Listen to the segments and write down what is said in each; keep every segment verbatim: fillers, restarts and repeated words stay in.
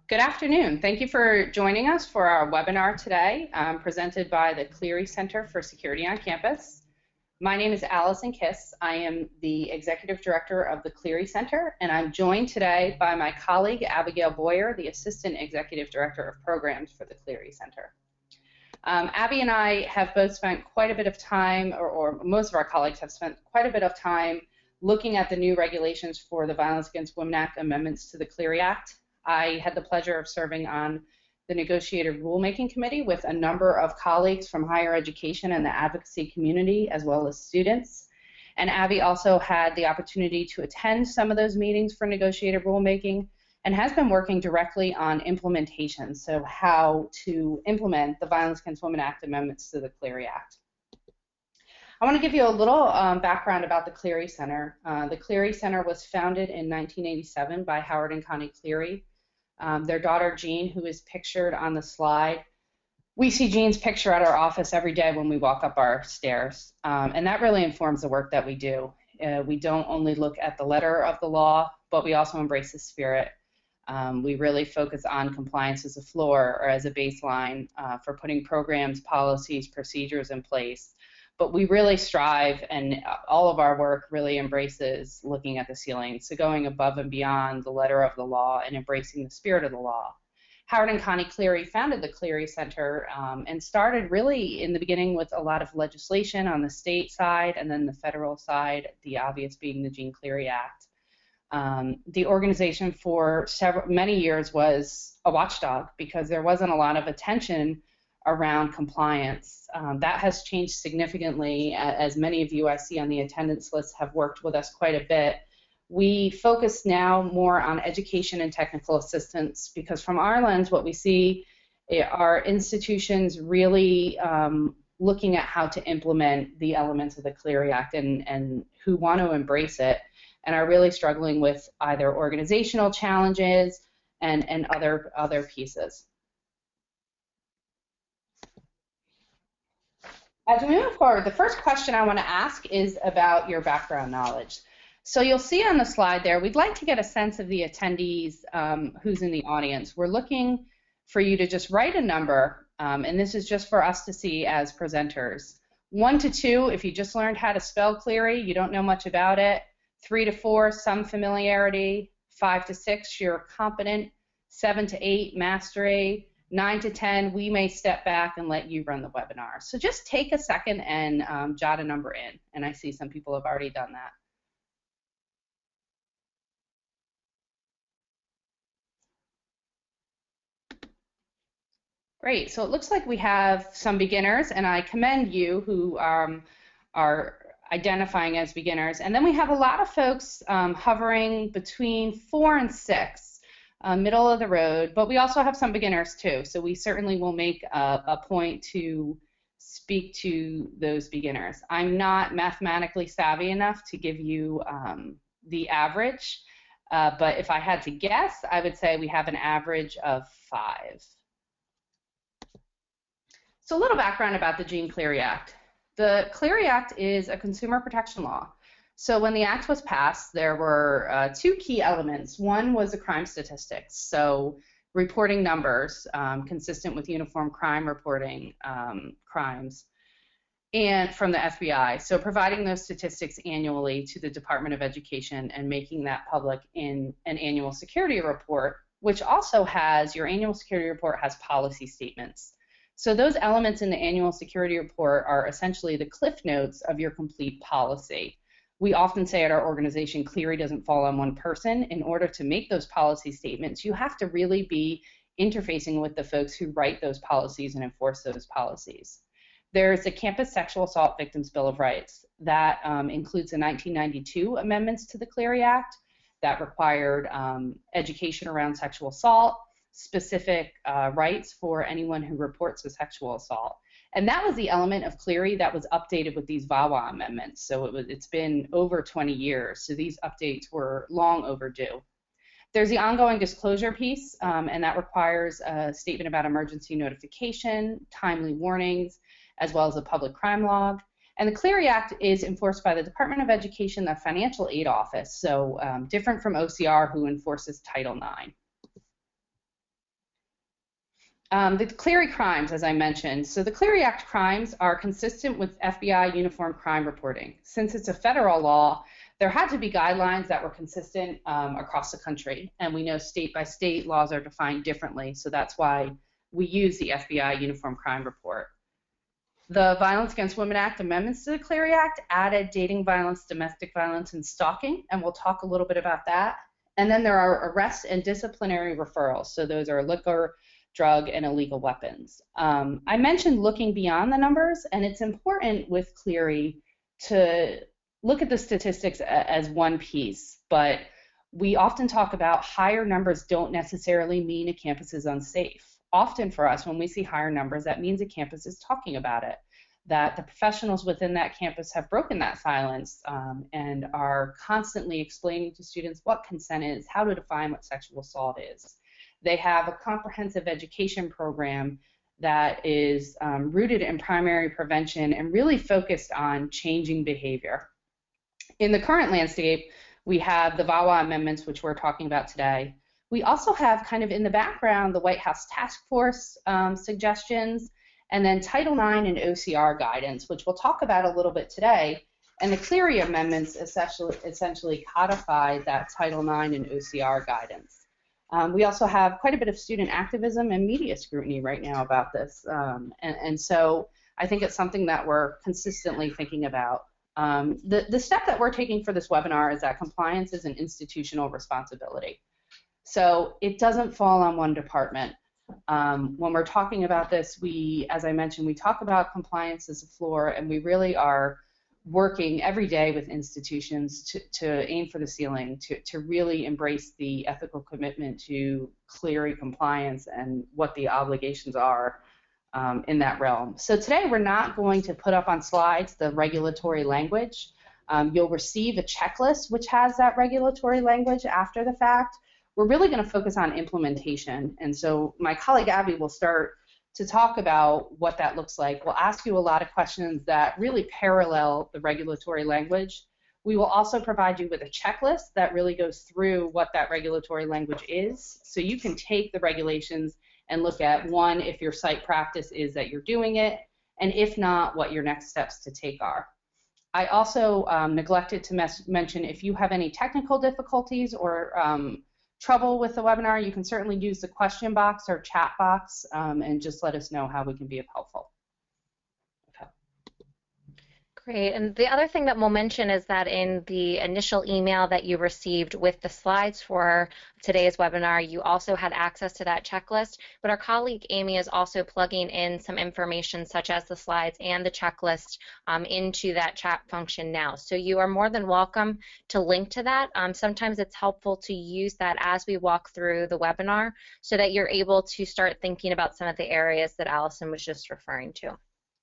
Good afternoon. Thank you for joining us for our webinar today, um, presented by the Clery Center for Security on Campus. My name is Allison Kiss. I am the Executive Director of the Clery Center, and I'm joined today by my colleague, Abigail Boyer, the Assistant Executive Director of Programs for the Clery Center. Um, Abby and I have both spent quite a bit of time, or, or most of our colleagues have spent quite a bit of time looking at the new regulations for the Violence Against Women Act amendments to the Clery Act. I had the pleasure of serving on the negotiated rulemaking committee with a number of colleagues from higher education and the advocacy community, as well as students. And Abby also had the opportunity to attend some of those meetings for negotiated rulemaking and has been working directly on implementation, so how to implement the Violence Against Women Act amendments to the Clery Act. I want to give you a little um, background about the Clery Center. Uh, the Clery Center was founded in nineteen eighty-seven by Howard and Connie Clery. Um, their daughter, Jean, who is pictured on the slide. We see Jean's picture at our office every day when we walk up our stairs, um, and that really informs the work that we do. Uh, we don't only look at the letter of the law, but we also embrace the spirit. Um, we really focus on compliance as a floor or as a baseline uh, for putting programs, policies, procedures in place. But we really strive, and all of our work really embraces looking at the ceiling, so going above and beyond the letter of the law and embracing the spirit of the law. Howard and Connie Clery founded the Clery Center um, and started really in the beginning with a lot of legislation on the state side and then the federal side, the obvious being the Jean Clery Act. Um, the organization for several, many years was a watchdog because there wasn't a lot of attention around compliance. Um, that has changed significantly, as many of you I see on the attendance list have worked with us quite a bit. We focus now more on education and technical assistance because from our lens what we see are institutions really um, looking at how to implement the elements of the Clery Act and, and who want to embrace it and are really struggling with either organizational challenges and, and other, other pieces. As we move forward, the first question I want to ask is about your background knowledge. So you'll see on the slide there, we'd like to get a sense of the attendees um, who's in the audience. We're looking for you to just write a number, um, and this is just for us to see as presenters. One to two, if you just learned how to spell Clery, you don't know much about it. Three to four, some familiarity. Five to six, you're competent. Seven to eight, mastery. Nine to ten, we may step back and let you run the webinar. So just take a second and um, jot a number in. And I see some people have already done that. Great. So it looks like we have some beginners, and I commend you who um, are identifying as beginners. And then we have a lot of folks um, hovering between four and six. Uh, middle of the road, but we also have some beginners too, so we certainly will make a, a point to speak to those beginners. I'm not mathematically savvy enough to give you um, the average, uh, but if I had to guess, I would say we have an average of five. So a little background about the Jean Clery Act. The Clery Act is a consumer protection law. So when the Act was passed, there were uh, two key elements. One was the crime statistics, so reporting numbers um, consistent with uniform crime reporting um, crimes, and from the F B I. So providing those statistics annually to the Department of Education and making that public in an annual security report, which also has, your annual security report has policy statements. So those elements in the annual security report are essentially the cliff notes of your complete policy. We often say at our organization, Clery doesn't fall on one person. In order to make those policy statements, you have to really be interfacing with the folks who write those policies and enforce those policies. There's the Campus Sexual Assault Victims Bill of Rights. That um, includes the nineteen ninety-two amendments to the Clery Act that required um, education around sexual assault, specific uh, rights for anyone who reports a sexual assault. And that was the element of Clery that was updated with these VAWA amendments. So it was, it's been over twenty years, so these updates were long overdue. There's the ongoing disclosure piece, um, and that requires a statement about emergency notification, timely warnings, as well as a public crime log. And the Clery Act is enforced by the Department of Education, the Financial Aid Office, so um, different from O C R, who enforces Title nine. Um, the Clery crimes, as I mentioned. So the Clery Act crimes are consistent with F B I uniform crime reporting. Since it's a federal law, there had to be guidelines that were consistent um, across the country. And we know state by state laws are defined differently. So that's why we use the F B I uniform crime report. The Violence Against Women Act amendments to the Clery Act added dating violence, domestic violence, and stalking. And we'll talk a little bit about that. And then there are arrest and disciplinary referrals. So those are liquor, drug, and illegal weapons. Um, I mentioned looking beyond the numbers, and it's important with Clery to look at the statistics as one piece, but we often talk about higher numbers don't necessarily mean a campus is unsafe. Often for us, when we see higher numbers, that means a campus is talking about it, that the professionals within that campus have broken that silence um, and are constantly explaining to students what consent is, how to define what sexual assault is. They have a comprehensive education program that is um, rooted in primary prevention and really focused on changing behavior. In the current landscape, we have the VAWA amendments, which we're talking about today. We also have kind of in the background the White House Task Force um, suggestions, and then Title nine and O C R guidance, which we'll talk about a little bit today. And the Clery amendments essentially, essentially codify that Title nine and O C R guidance. Um, we also have quite a bit of student activism and media scrutiny right now about this, um, and, and so I think it's something that we're consistently thinking about. Um, the, the step that we're taking for this webinar is that compliance is an institutional responsibility. So it doesn't fall on one department. Um, when we're talking about this, we, as I mentioned, we talk about compliance as a floor, and we really are working every day with institutions to, to aim for the ceiling, to, to really embrace the ethical commitment to Clery compliance and what the obligations are um, in that realm. So today we're not going to put up on slides the regulatory language. Um, you'll receive a checklist which has that regulatory language after the fact. We're really going to focus on implementation, and so my colleague Abby will start to talk about what that looks like. We'll ask you a lot of questions that really parallel the regulatory language. We will also provide you with a checklist that really goes through what that regulatory language is, so you can take the regulations and look at, one, if your site practice is that you're doing it, and if not, what your next steps to take are. I also um, neglected to mention, if you have any technical difficulties or um, trouble with the webinar, you can certainly use the question box or chat box um, and just let us know how we can be of helpful. Okay. Great. And the other thing that we'll mention is that in the initial email that you received with the slides for today's webinar, you also had access to that checklist, but our colleague Amy is also plugging in some information such as the slides and the checklist um, into that chat function now. So you are more than welcome to link to that. Um, sometimes it's helpful to use that as we walk through the webinar so that you're able to start thinking about some of the areas that Allison was just referring to.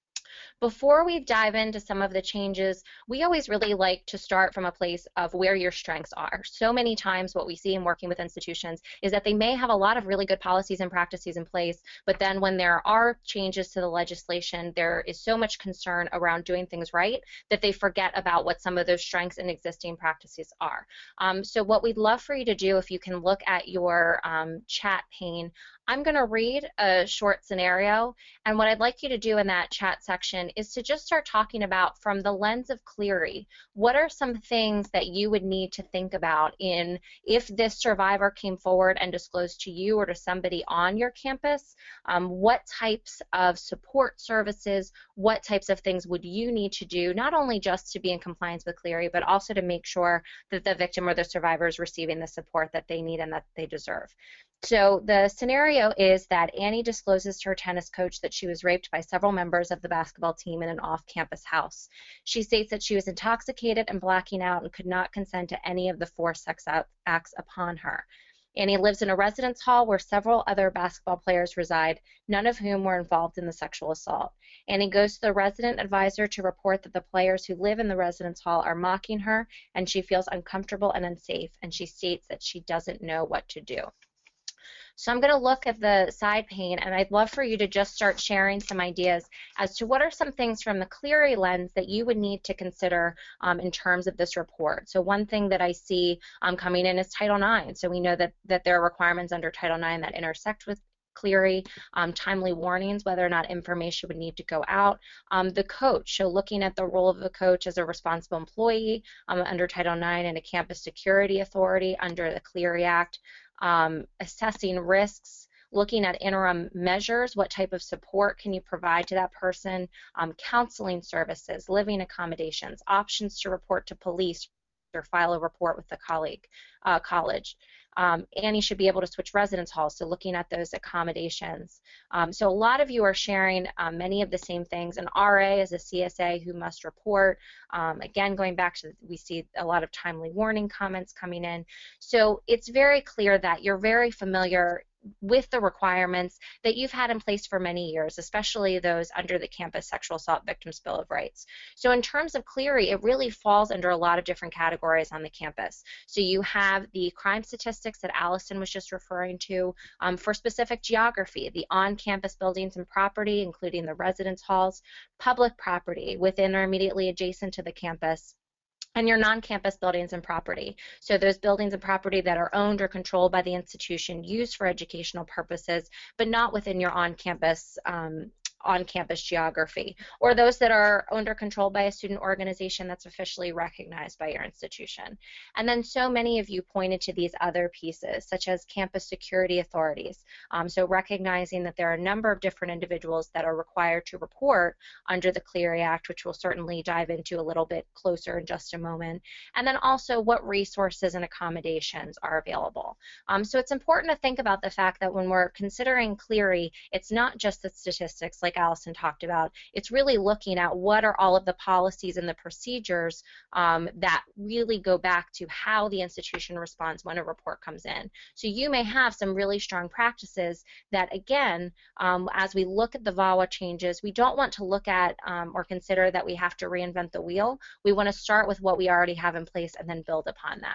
Before we dive into some of the changes, we always really like to start from a place of where your strengths are. So many times what we see in working with institutions is that they may have a lot of really good policies and practices in place, but then when there are changes to the legislation, there is so much concern around doing things right that they forget about what some of those strengths and existing practices are. Um, so what we'd love for you to do, if you can look at your um, chat pane, I'm going to read a short scenario, and what I'd like you to do in that chat section is to just start talking about, from the lens of Clery, what are some things that you would need to think about in if this survivor came forward and disclosed to you or to somebody on your campus, um, what types of support services, what types of things would you need to do, not only just to be in compliance with Clery, but also to make sure that the victim or the survivor is receiving the support that they need and that they deserve. So the scenario is that Annie discloses to her tennis coach that she was raped by several members of the basketball team in an off-campus house. She states that she was intoxicated and blacking out and could not consent to any of the four sex acts upon her. Annie lives in a residence hall where several other basketball players reside, none of whom were involved in the sexual assault. Annie goes to the resident advisor to report that the players who live in the residence hall are mocking her, and she feels uncomfortable and unsafe, and she states that she doesn't know what to do. So I'm going to look at the side pane, and I'd love for you to just start sharing some ideas as to what are some things from the Clery lens that you would need to consider um, in terms of this report. So one thing that I see um, coming in is Title nine. So we know that, that there are requirements under Title nine that intersect with Clery, um, timely warnings, whether or not information would need to go out. Um, the coach, so looking at the role of the coach as a responsible employee um, under Title nine and a campus security authority under the Clery Act, um, assessing risks, looking at interim measures, what type of support can you provide to that person, um, counseling services, living accommodations, options to report to police or file a report with the colleague, uh, college. Um, and you should be able to switch residence halls, so looking at those accommodations. Um, so a lot of you are sharing um, many of the same things. An R A is a C S A who must report. Um, again, going back to, we see a lot of timely warning comments coming in. So it's very clear that you're very familiar with the requirements that you've had in place for many years, especially those under the Campus Sexual Assault Victims Bill of Rights. So in terms of Clery, it really falls under a lot of different categories on the campus. So you have the crime statistics that Allison was just referring to um, for specific geography, the on-campus buildings and property, including the residence halls, public property within or immediately adjacent to the campus, and your non-campus buildings and property. So those buildings and property that are owned or controlled by the institution used for educational purposes, but not within your on-campus um, on-campus geography, or those that are owned or controlled by a student organization that's officially recognized by your institution. And then so many of you pointed to these other pieces, such as campus security authorities. Um, so recognizing that there are a number of different individuals that are required to report under the Clery Act, which we'll certainly dive into a little bit closer in just a moment. And then also what resources and accommodations are available. Um, so it's important to think about the fact that when we're considering Clery, it's not just the statistics like Allison talked about. It's really looking at what are all of the policies and the procedures um, that really go back to how the institution responds when a report comes in. So you may have some really strong practices that, again, um, as we look at the VAWA changes, we don't want to look at um, or consider that we have to reinvent the wheel. We want to start with what we already have in place and then build upon that.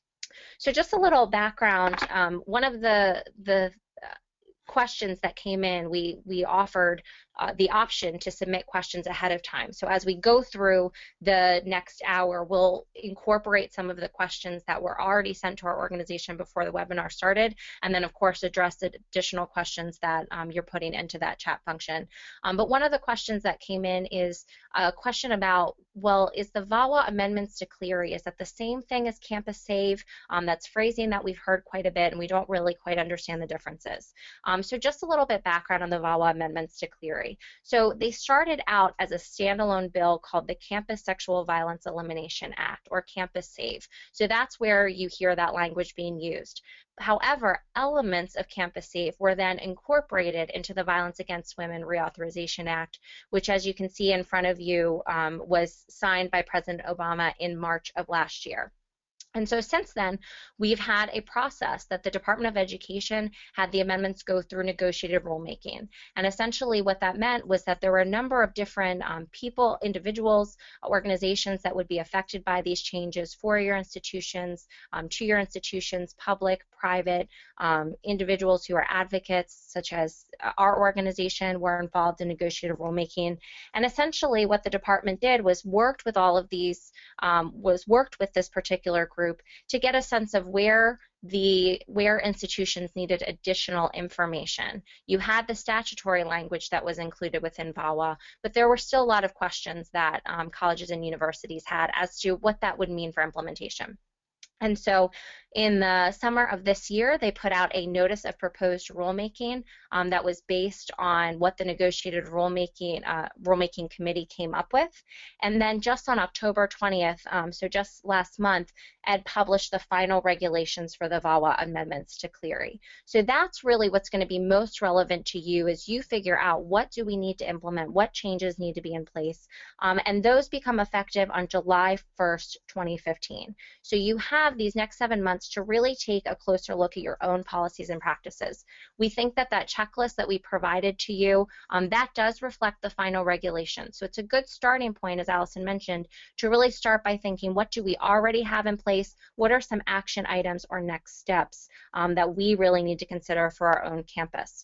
So just a little background, um, one of the, the questions that came in, we, we offered uh, the option to submit questions ahead of time. So as we go through the next hour, we'll incorporate some of the questions that were already sent to our organization before the webinar started, and then of course address the additional questions that um, you're putting into that chat function. Um, but one of the questions that came in is a question about, well, is the VAWA amendments to Clery, is that the same thing as Campus Save? Um, that's phrasing that we've heard quite a bit, and we don't really quite understand the differences. Um, so just a little bit background on the VAWA amendments to Clery. So they started out as a standalone bill called the Campus Sexual Violence Elimination Act, or Campus Save. So that's where you hear that language being used. However, elements of Campus Save were then incorporated into the Violence Against Women Reauthorization Act, which, as you can see in front of you, um, was signed by President Obama in March of last year. And so since then, we've had a process that the Department of Education had the amendments go through negotiated rulemaking. And essentially what that meant was that there were a number of different um, people, individuals, organizations that would be affected by these changes for your institutions, um, to your institutions, public, private, um, individuals who are advocates, such as our organization, were involved in negotiated rulemaking. And essentially what the department did was worked with all of these, um, was worked with this particular group group to get a sense of where the where institutions needed additional information. You had the statutory language that was included within VAWA, but there were still a lot of questions that um, colleges and universities had as to what that would mean for implementation. And so in the summer of this year, they put out a notice of proposed rulemaking um, that was based on what the negotiated rulemaking uh, rulemaking committee came up with. And then just on October twentieth, um, so just last month, Ed published the final regulations for the VAWA amendments to Clery. So that's really what's going to be most relevant to you as you figure out what do we need to implement, what changes need to be in place, um, and those become effective on July first, twenty fifteen. So you have these next seven months to really take a closer look at your own policies and practices. We think that that checklist that we provided to you, um, that does reflect the final regulation. So it's a good starting point, as Allison mentioned, to really start by thinking, what do we already have in place? What are some action items or next steps um, that we really need to consider for our own campus?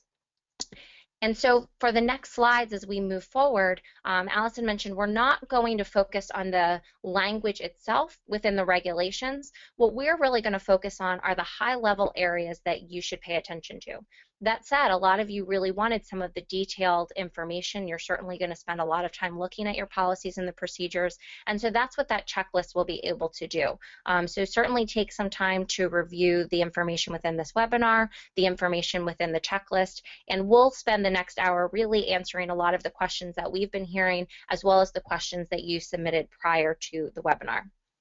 And so for the next slides as we move forward, um, Allison mentioned we're not going to focus on the language itself within the regulations. What we're really going to focus on are the high-level areas that you should pay attention to. That said, a lot of you really wanted some of the detailed information. You're certainly going to spend a lot of time looking at your policies and the procedures, and so that's what that checklist will be able to do. Um, so certainly take some time to review the information within this webinar, the information within the checklist, and we'll spend the next hour really answering a lot of the questions that we've been hearing, as well as the questions that you submitted prior to the webinar.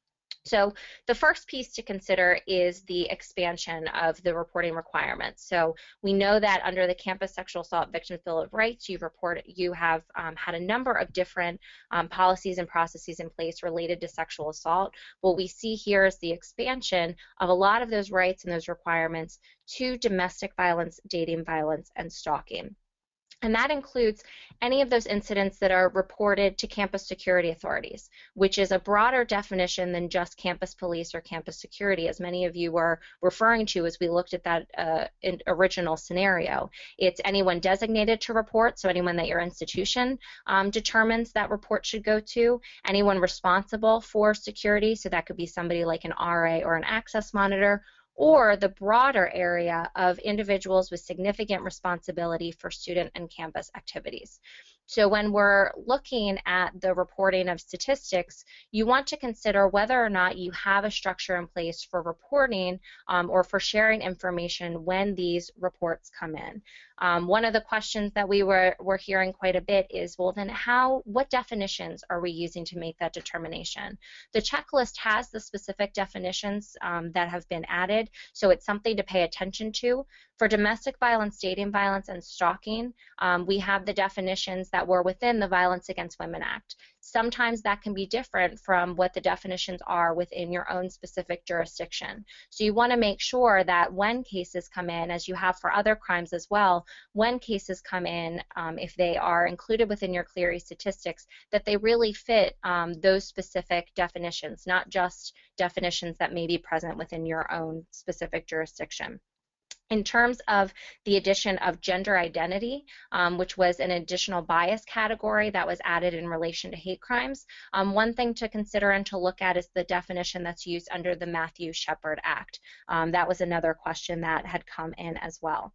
So the first piece to consider is the expansion of the reporting requirements. So we know that under the Campus Sexual Assault Victims Bill of Rights, you report you have um, had a number of different um, policies and processes in place related to sexual assault. What we see here is the expansion of a lot of those rights and those requirements to domestic violence, dating violence, and stalking. And that includes any of those incidents that are reported to campus security authorities, which is a broader definition than just campus police or campus security, as many of you were referring to as we looked at that uh, original scenario. It's anyone designated to report, so anyone that your institution um, determines that report should go to, anyone responsible for security, so that could be somebody like an R A or an access monitor, or the broader area of individuals with significant responsibility for student and campus activities. So when we're looking at the reporting of statistics, you want to consider whether or not you have a structure in place for reporting um, or for sharing information when these reports come in. Um, one of the questions that we were, were hearing quite a bit is, well, then how, what definitions are we using to make that determination? The checklist has the specific definitions um, that have been added, so it's something to pay attention to. For domestic violence, dating violence, and stalking, um, we have the definitions that were within the Violence Against Women Act. Sometimes that can be different from what the definitions are within your own specific jurisdiction. So you want to make sure that when cases come in, as you have for other crimes as well, when cases come in, um, if they are included within your Clery statistics, that they really fit um, those specific definitions, not just definitions that may be present within your own specific jurisdiction. In terms of the addition of gender identity, um, which was an additional bias category that was added in relation to hate crimes, um, one thing to consider and to look at is the definition that's used under the Matthews-Shepard Act. Um, that was another question that had come in as well.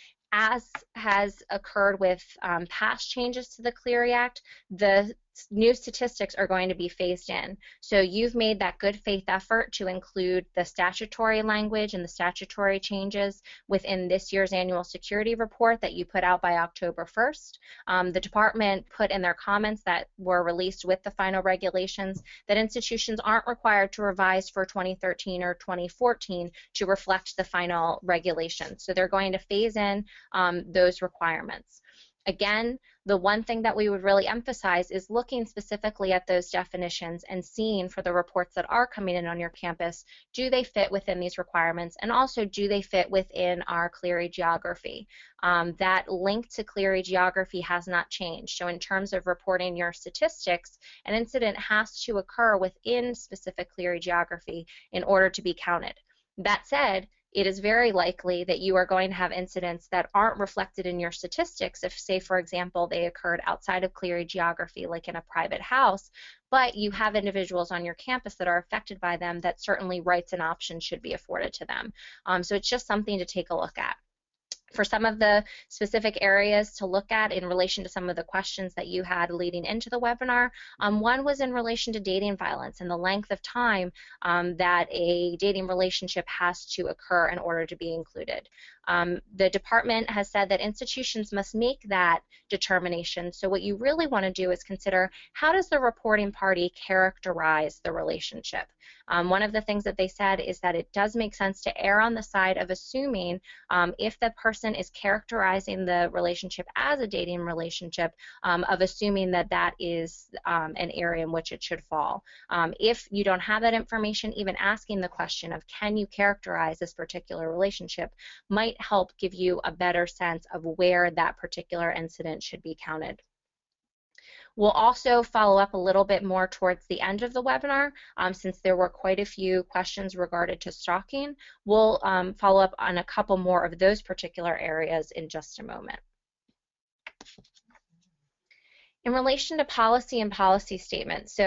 As has occurred with um, past changes to the Clery Act, the new statistics are going to be phased in. So you've made that good faith effort to include the statutory language and the statutory changes within this year's annual security report that you put out by October first. Um, the department put in their comments that were released with the final regulations that institutions aren't required to revise for twenty thirteen or twenty fourteen to reflect the final regulations. So they're going to phase in um, those requirements. Again, the one thing that we would really emphasize is looking specifically at those definitions and seeing for the reports that are coming in on your campus, do they fit within these requirements, and also do they fit within our Clery geography. Um, that link to Clery geography has not changed. So in terms of reporting your statistics, an incident has to occur within specific Clery geography in order to be counted. That said, it is very likely that you are going to have incidents that aren't reflected in your statistics if, say, for example, they occurred outside of Clery geography, like in a private house, but you have individuals on your campus that are affected by them that certainly rights and options should be afforded to them. Um, so it's just something to take a look at. For some of the specific areas to look at in relation to some of the questions that you had leading into the webinar, um, one was in relation to dating violence and the length of time um, that a dating relationship has to occur in order to be included. Um, the department has said that institutions must make that determination, so what you really want to do is consider, how does the reporting party characterize the relationship? Um, one of the things that they said is that it does make sense to err on the side of assuming um, if the person is characterizing the relationship as a dating relationship, um, of assuming that that is um, an area in which it should fall. Um, if you don't have that information, even asking the question of can you characterize this particular relationship might help give you a better sense of where that particular incident should be counted. We'll also follow up a little bit more towards the end of the webinar, um, since there were quite a few questions regarding to stalking. We'll um, follow up on a couple more of those particular areas in just a moment. In relation to policy and policy statements, so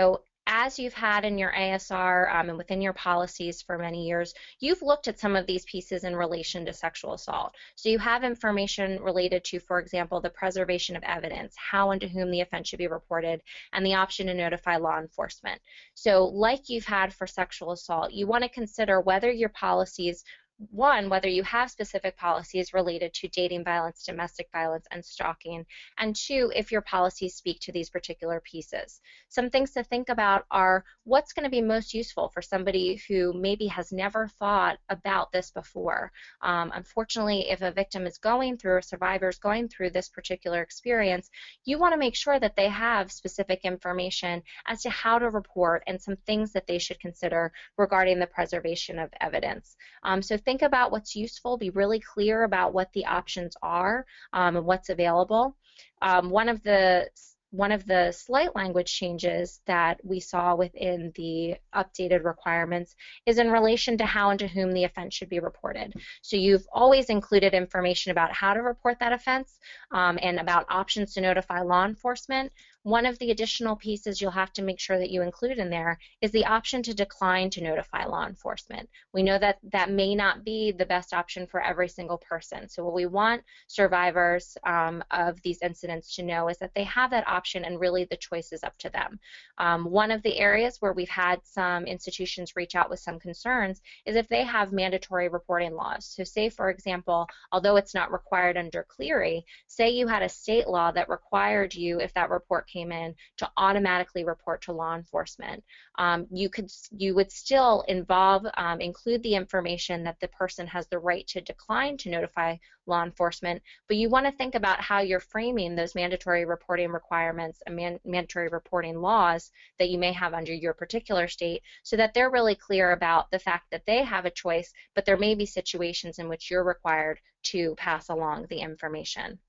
as you've had in your A S R um, and within your policies for many years, you've looked at some of these pieces in relation to sexual assault. So you have information related to, for example, the preservation of evidence, how and to whom the offense should be reported, and the option to notify law enforcement. So like you've had for sexual assault, you want to consider whether your policies, one, whether you have specific policies related to dating violence, domestic violence, and stalking, and two, if your policies speak to these particular pieces. Some things to think about are what's going to be most useful for somebody who maybe has never thought about this before. Um, unfortunately, if a victim is going through, or survivor is going through this particular experience, you want to make sure that they have specific information as to how to report and some things that they should consider regarding the preservation of evidence. Um, so think about what's useful, be really clear about what the options are um, and what's available. Um, one of the One of the slight language changes that we saw within the updated requirements is in relation to how and to whom the offense should be reported. So you've always included information about how to report that offense um, and about options to notify law enforcement. One of the additional pieces you'll have to make sure that you include in there is the option to decline to notify law enforcement. We know that that may not be the best option for every single person. So what we want survivors um, of these incidents to know is that they have that option and really the choice is up to them. Um, one of the areas where we've had some institutions reach out with some concerns is if they have mandatory reporting laws. So say, for example, although it's not required under Clery, say you had a state law that required you, if that report came in, to automatically report to law enforcement. Um, you could, you would still involve, um, include the information that the person has the right to decline to notify law enforcement, but you want to think about how you're framing those mandatory reporting requirements and man mandatory reporting laws that you may have under your particular state so that they're really clear about the fact that they have a choice, but there may be situations in which you're required to pass along the information.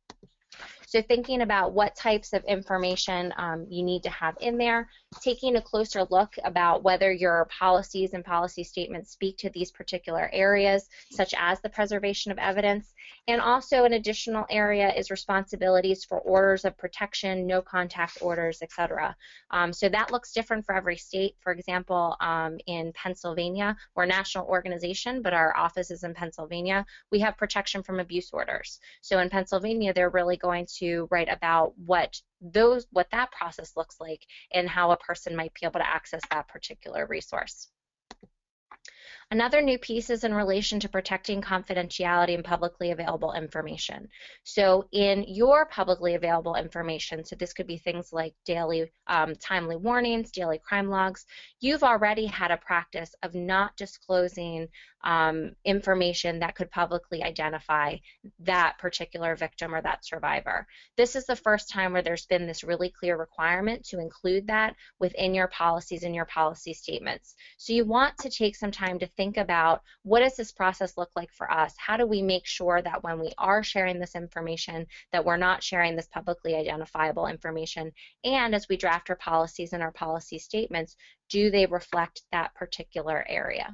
So thinking about what types of information um, you need to have in there, taking a closer look about whether your policies and policy statements speak to these particular areas, such as the preservation of evidence, and also an additional area is responsibilities for orders of protection, no contact orders, et cetera. Um, so that looks different for every state. For example, um, in Pennsylvania, we're a national organization, but our office is in Pennsylvania, we have protection from abuse orders. So in Pennsylvania, they're really going to write about what those what that process looks like and how a person might be able to access that particular resource. Another new piece is in relation to protecting confidentiality and publicly available information. So in your publicly available information, so this could be things like daily um, timely warnings, daily crime logs, you've already had a practice of not disclosing um, information that could publicly identify that particular victim or that survivor. This is the first time where there's been this really clear requirement to include that within your policies and your policy statements. So you want to take some time to think about what does this process look like for us? How do we make sure that when we are sharing this information that we're not sharing this publicly identifiable information? And as we draft our policies and our policy statements, do they reflect that particular area?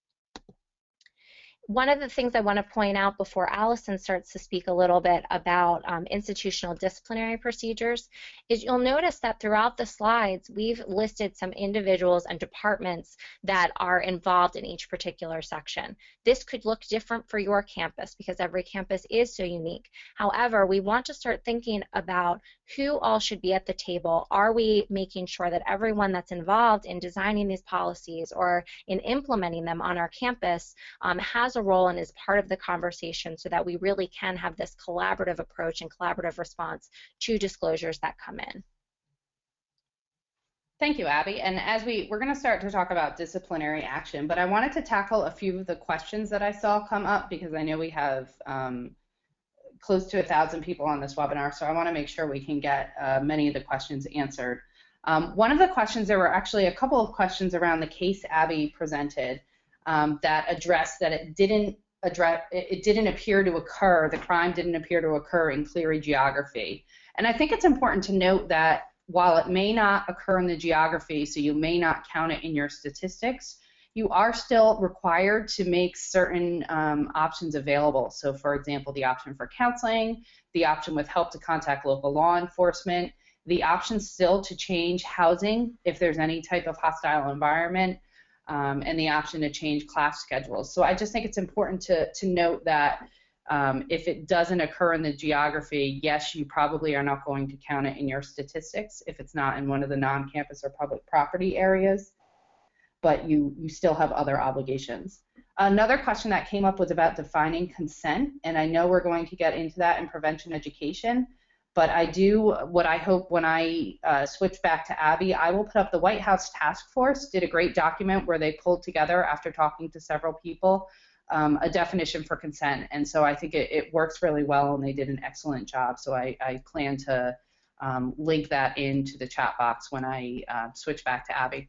One of the things I want to point out before Allison starts to speak a little bit about um, institutional disciplinary procedures is you'll notice that throughout the slides we've listed some individuals and departments that are involved in each particular section. This could look different for your campus because every campus is so unique. However, we want to start thinking about who all should be at the table. Are we making sure that everyone that's involved in designing these policies or in implementing them on our campus um, has a role and is part of the conversation so that we really can have this collaborative approach and collaborative response to disclosures that come in. Thank you, Abby. And as we, we're going to start to talk about disciplinary action, but I wanted to tackle a few of the questions that I saw come up because I know we have um, close to a thousand people on this webinar, so I want to make sure we can get uh, many of the questions answered. Um, one of the questions, there were actually a couple of questions around the case Abby presented um, that addressed that it didn't address, it, it didn't appear to occur, the crime didn't appear to occur in Clery geography. And I think it's important to note that while it may not occur in the geography, so you may not count it in your statistics, you are still required to make certain um, options available. So for example, the option for counseling, the option with help to contact local law enforcement, the option still to change housing if there's any type of hostile environment, um, and the option to change class schedules. So I just think it's important to, to note that um, if it doesn't occur in the geography, yes, you probably are not going to count it in your statistics if it's not in one of the non-campus or public property areas, but you, you still have other obligations. Another question that came up was about defining consent, and I know we're going to get into that in prevention education, but I do, what I hope when I uh, switch back to Abby, I will put up the White House Task Force, did a great document where they pulled together, after talking to several people, um, a definition for consent, and so I think it, it works really well, and they did an excellent job, so I, I plan to um, link that into the chat box when I uh, switch back to Abby.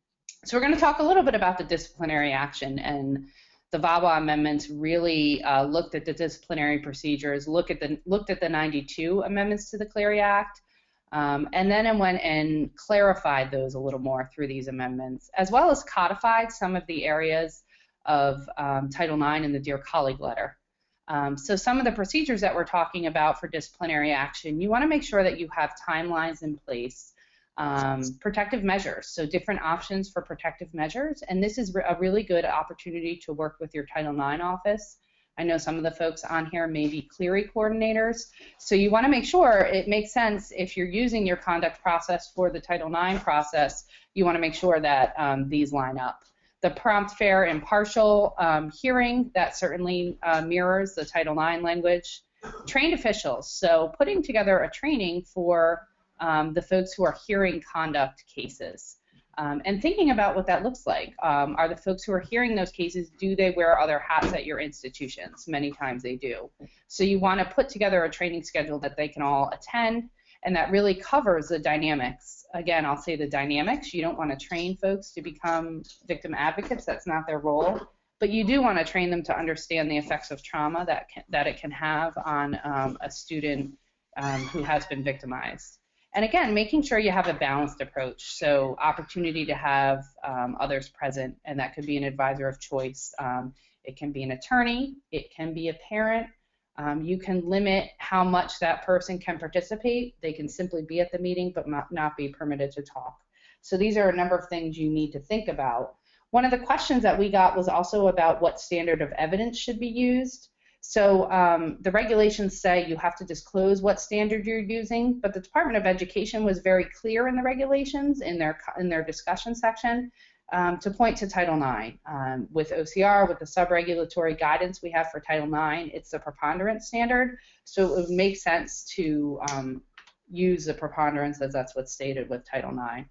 So we're going to talk a little bit about the disciplinary action, and the V A W A amendments really uh, looked at the disciplinary procedures, look at the, looked at the ninety-two amendments to the Clery Act, um, and then it went and clarified those a little more through these amendments, as well as codified some of the areas of um, Title nine in the Dear Colleague letter. Um, so some of the procedures that we're talking about for disciplinary action, you want to make sure that you have timelines in place. Um, protective measures, so different options for protective measures, and this is a really good opportunity to work with your Title nine office. I know some of the folks on here may be Clery coordinators, so you want to make sure it makes sense if you're using your conduct process for the Title nine process, you want to make sure that um, these line up. The prompt, fair, impartial um, hearing, that certainly uh, mirrors the Title nine language. Trained officials, so putting together a training for Um, the folks who are hearing conduct cases, um, and thinking about what that looks like. Um, are the folks who are hearing those cases, do they wear other hats at your institutions? Many times they do. So you want to put together a training schedule that they can all attend, and that really covers the dynamics. Again, I'll say the dynamics. You don't want to train folks to become victim advocates. That's not their role. But you do want to train them to understand the effects of trauma that, can, that it can have on um, a student um, who has been victimized. And again, making sure you have a balanced approach, so opportunity to have um, others present, and that could be an advisor of choice. Um, it can be an attorney, it can be a parent. Um, you can limit how much that person can participate. They can simply be at the meeting but not, not be permitted to talk. So these are a number of things you need to think about. One of the questions that we got was also about what standard of evidence should be used. So um, the regulations say you have to disclose what standard you're using, but the Department of Education was very clear in the regulations in their in their discussion section um, to point to Title nine. Um, with O C R, with the sub-regulatory guidance we have for Title nine, it's the preponderance standard, so it would make sense to um, use the preponderance as that's what's stated with Title nine.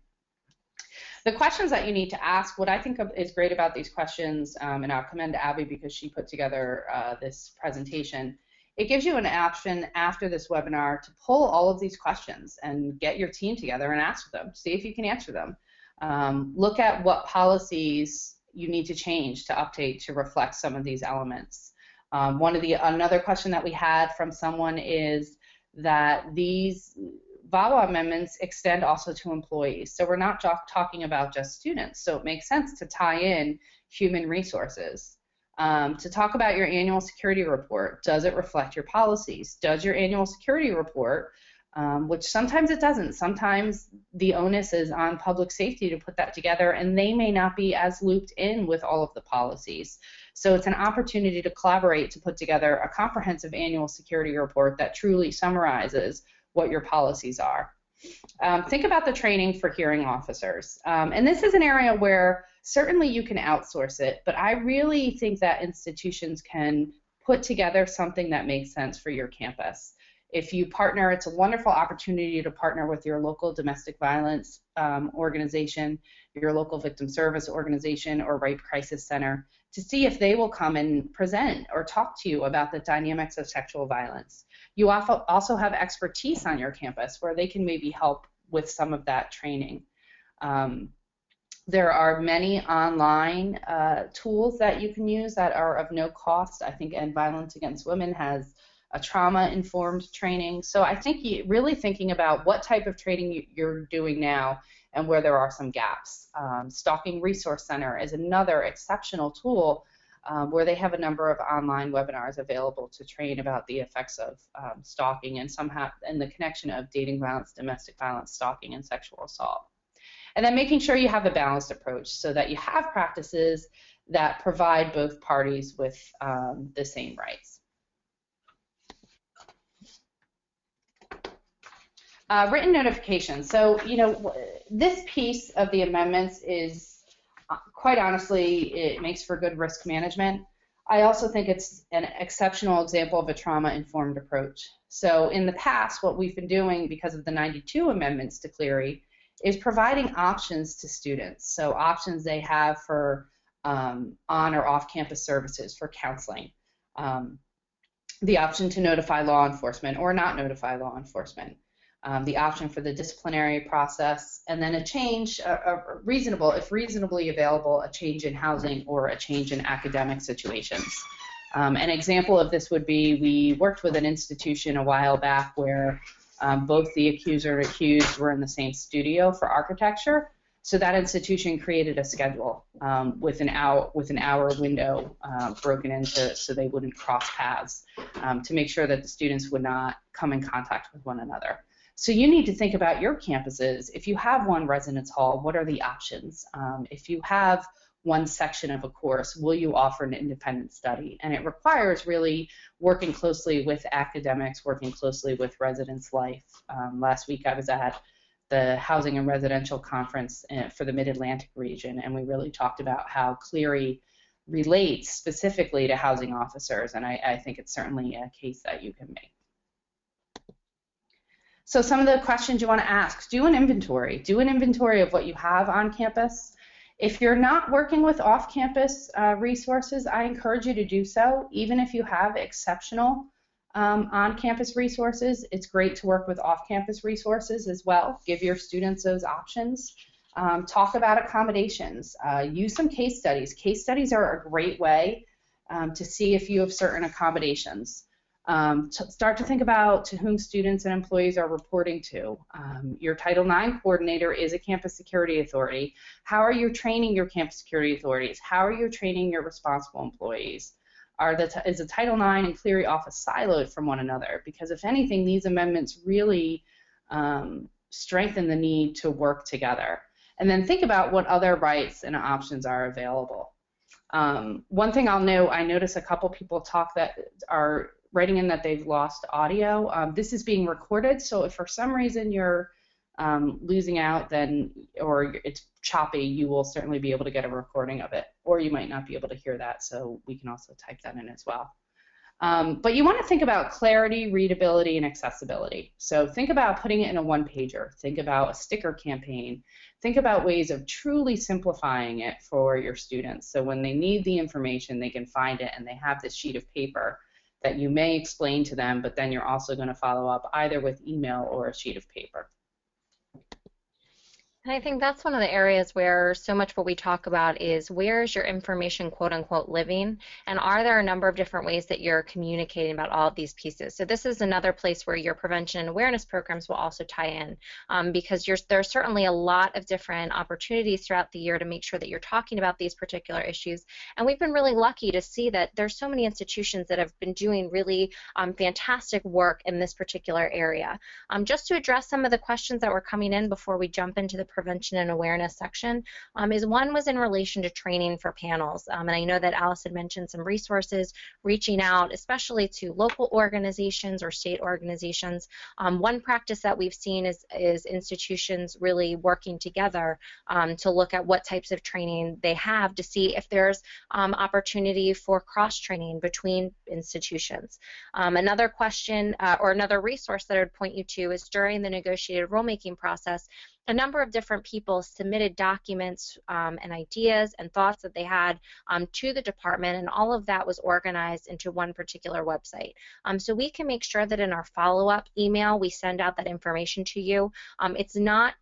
The questions that you need to ask, what I think is great about these questions, um, and I'll commend Abby because she put together uh, this presentation, it gives you an option after this webinar to pull all of these questions and get your team together and ask them, see if you can answer them. Um, look at what policies you need to change to update to reflect some of these elements. Um, one of the, another question that we had from someone is that these V A W A amendments extend also to employees. So we're not just talking about just students. So it makes sense to tie in human resources. Um, to talk about your annual security report. Does it reflect your policies? Does your annual security report, um, which sometimes it doesn't. Sometimes the onus is on public safety to put that together, and they may not be as looped in with all of the policies. So it's an opportunity to collaborate to put together a comprehensive annual security report that truly summarizes what your policies are. Um, think about the training for hearing officers. Um, and this is an area where certainly you can outsource it, but I really think that institutions can put together something that makes sense for your campus. If you partner, it's a wonderful opportunity to partner with your local domestic violence um, organization, your local victim service organization, or rape crisis center to see if they will come and present or talk to you about the dynamics of sexual violence. You also have expertise on your campus where they can maybe help with some of that training. Um, there are many online uh, tools that you can use that are of no cost. I think End Violence Against Women has a trauma-informed training. So I think you, really thinking about what type of training you, you're doing now and where there are some gaps. Um, Stalking Resource Center is another exceptional tool um, where they have a number of online webinars available to train about the effects of um, stalking and somehow and the connection of dating violence, domestic violence, stalking, and sexual assault. And then making sure you have a balanced approach so that you have practices that provide both parties with um, the same rights. Uh, written notification. So, you know, this piece of the amendments is, uh, quite honestly, it makes for good risk management. I also think it's an exceptional example of a trauma-informed approach. So in the past, what we've been doing because of the ninety-two amendments to Clery is providing options to students. So options they have for um, on or off-campus services, for counseling, um, the option to notify law enforcement or not notify law enforcement, um, the option for the disciplinary process, and then a change, a, a reasonable, if reasonably available, a change in housing or a change in academic situations. Um, an example of this would be we worked with an institution a while back where Um, both the accuser and accused were in the same studio for architecture, so that institution created a schedule um, with an hour with an hour window uh, broken into so they wouldn't cross paths um, to make sure that the students would not come in contact with one another. So you need to think about your campuses. If you have one residence hall, what are the options? Um, if you have one section of a course, will you offer an independent study? And it requires really working closely with academics, working closely with residence life. Um, last week I was at the Housing and Residential Conference for the Mid-Atlantic region, and we really talked about how Clery relates specifically to housing officers, and I, I think it's certainly a case that you can make. So some of the questions you want to ask: do an inventory. Do an inventory of what you have on campus. If you're not working with off-campus uh, resources, I encourage you to do so. Even if you have exceptional um, on-campus resources, it's great to work with off-campus resources as well. Give your students those options. Um, talk about accommodations. Uh, use some case studies. Case studies are a great way um, to see if you have certain accommodations. Um, to start to think about to whom students and employees are reporting to. Um, your Title nine coordinator is a campus security authority. How are you training your campus security authorities? How are you training your responsible employees? Are the, is the Title nine and Clery office siloed from one another? Because if anything, these amendments really um, strengthen the need to work together. And then think about what other rights and options are available. Um, one thing I'll note, I notice a couple people talk that are writing in that they've lost audio. Um, this is being recorded, so if for some reason you're um, losing out, then or it's choppy, you will certainly be able to get a recording of it, or you might not be able to hear that, so we can also type that in as well. Um, but you want to think about clarity, readability, and accessibility. So think about putting it in a one-pager. Think about a sticker campaign. Think about ways of truly simplifying it for your students, so when they need the information, they can find it and they have this sheet of paper that you may explain to them, but then you're also going to follow up either with email or a sheet of paper. And I think that's one of the areas where so much what we talk about is where is your information quote unquote living, and are there a number of different ways that you're communicating about all of these pieces. So this is another place where your prevention and awareness programs will also tie in um, because you're, there's certainly a lot of different opportunities throughout the year to make sure that you're talking about these particular issues, and we've been really lucky to see that there's so many institutions that have been doing really um, fantastic work in this particular area. Um, just to address some of the questions that were coming in before we jump into the prevention and awareness section um, is one was in relation to training for panels. Um, and I know that Alice had mentioned some resources reaching out, especially to local organizations or state organizations. Um, one practice that we've seen is, is institutions really working together um, to look at what types of training they have to see if there's um, opportunity for cross-training between institutions. Um, another question uh, or another resource that I would point you to is during the negotiated rulemaking process, a number of different people submitted documents um, and ideas and thoughts that they had um, to the department, and all of that was organized into one particular website. Um, so we can make sure that in our follow-up email we send out that information to you. Um, it's not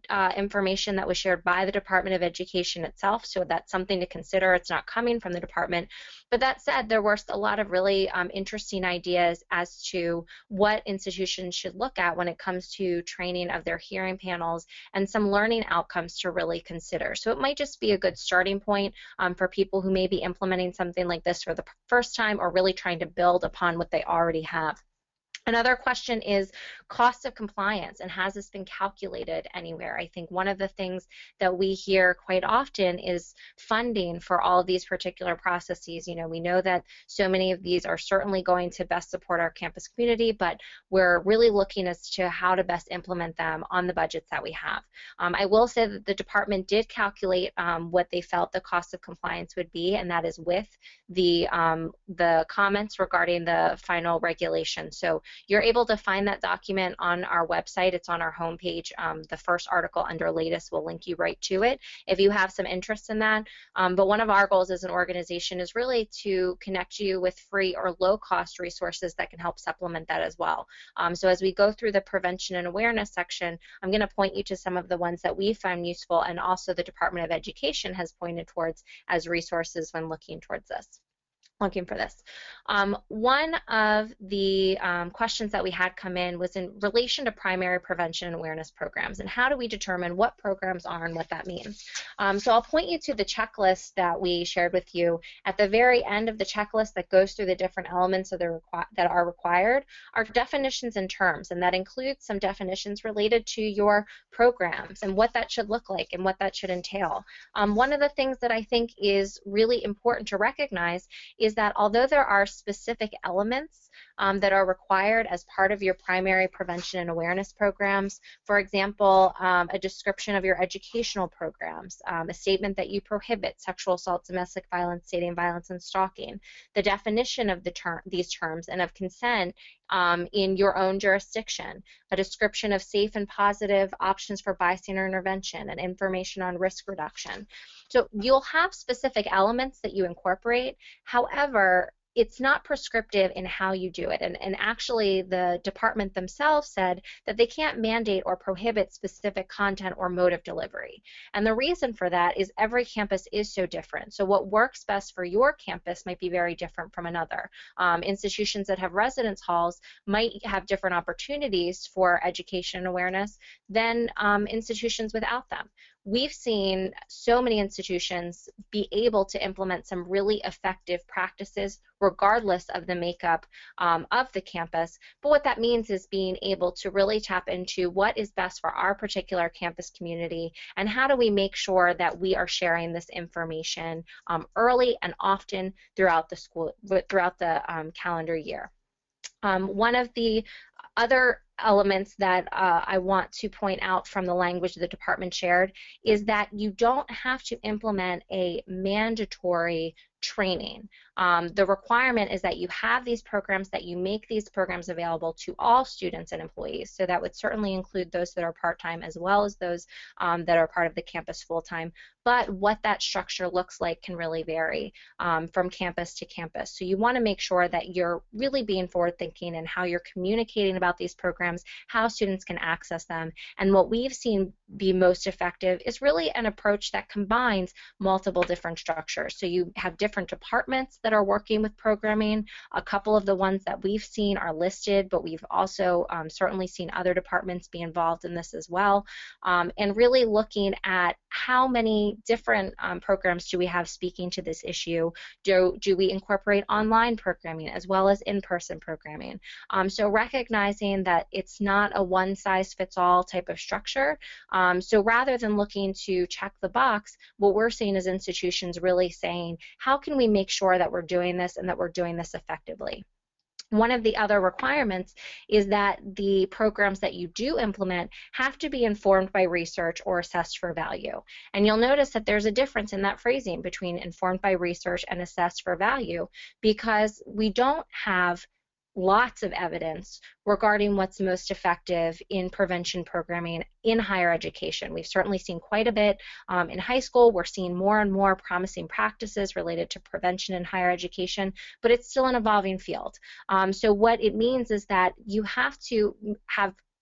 uh, information that was shared by the Department of Education itself, so that's something to consider. It's not coming from the department. But that said, there were a lot of really um, interesting ideas as to what institutions should look at when it comes to training of their hearing panels and some learning outcomes to really consider. So it might just be a good starting point um, for people who may be implementing something like this for the first time or really trying to build upon what they already have. Another question is cost of compliance, and has this been calculated anywhere? I think one of the things that we hear quite often is funding for all of these particular processes. You know, we know that so many of these are certainly going to best support our campus community, but we're really looking as to how to best implement them on the budgets that we have. Um, I will say that the department did calculate um, what they felt the cost of compliance would be, and that is with the, um, the comments regarding the final regulation. So you're able to find that document on our website. It's on our homepage. Um, the first article under latest will link you right to it if you have some interest in that. Um, but one of our goals as an organization is really to connect you with free or low-cost resources that can help supplement that as well. Um, so as we go through the prevention and awareness section, I'm going to point you to some of the ones that we found useful and also the Department of Education has pointed towards as resources when looking towards this. looking for this. Um, one of the um, questions that we had come in was in relation to primary prevention and awareness programs, and how do we determine what programs are and what that means. Um, so I'll point you to the checklist that we shared with you. At the very end of the checklist that goes through the different elements of the that are required are definitions and terms, and that includes some definitions related to your programs and what that should look like and what that should entail. Um, one of the things that I think is really important to recognize is is that although there are specific elements um, that are required as part of your primary prevention and awareness programs, for example, um, a description of your educational programs, um, a statement that you prohibit sexual assault, domestic violence, dating violence, and stalking, the definition of the ter these terms and of consent um, in your own jurisdiction, a description of safe and positive options for bystander intervention, and information on risk reduction. So you'll have specific elements that you incorporate. However, it's not prescriptive in how you do it. And, and actually, the department themselves said that they can't mandate or prohibit specific content or mode of delivery. And the reason for that is every campus is so different. So what works best for your campus might be very different from another. Um, institutions that have residence halls might have different opportunities for education and awareness than um, institutions without them. We've seen so many institutions be able to implement some really effective practices regardless of the makeup um, of the campus. But what that means is being able to really tap into what is best for our particular campus community and how do we make sure that we are sharing this information um, early and often throughout the school, throughout the um, calendar year. Um, one of the other elements that uh, I want to point out from the language the department shared is that you don't have to implement a mandatory training. Um, the requirement is that you have these programs, that you make these programs available to all students and employees. So that would certainly include those that are part-time as well as those um, that are part of the campus full-time. But what that structure looks like can really vary um, from campus to campus. So you want to make sure that you're really being forward-thinking in how you're communicating about these programs, how students can access them. And what we've seen be most effective is really an approach that combines multiple different structures. So you have different departments that are working with programming. A couple of the ones that we've seen are listed, but we've also um, certainly seen other departments be involved in this as well. Um, and really looking at how many different um, programs do we have speaking to this issue? Do, do we incorporate online programming as well as in-person programming? Um, so recognizing that it's not a one-size-fits-all type of structure. Um, so rather than looking to check the box, what we're seeing is institutions really saying, how can we make sure that we're doing this and that we're doing this effectively? One of the other requirements is that the programs that you do implement have to be informed by research or assessed for value. And you'll notice that there's a difference in that phrasing between informed by research and assessed for value, because we don't have lots of evidence regarding what's most effective in prevention programming in higher education. We've certainly seen quite a bit um, in high school. We're seeing more and more promising practices related to prevention in higher education, but it's still an evolving field. Um, so what it means is that you have to have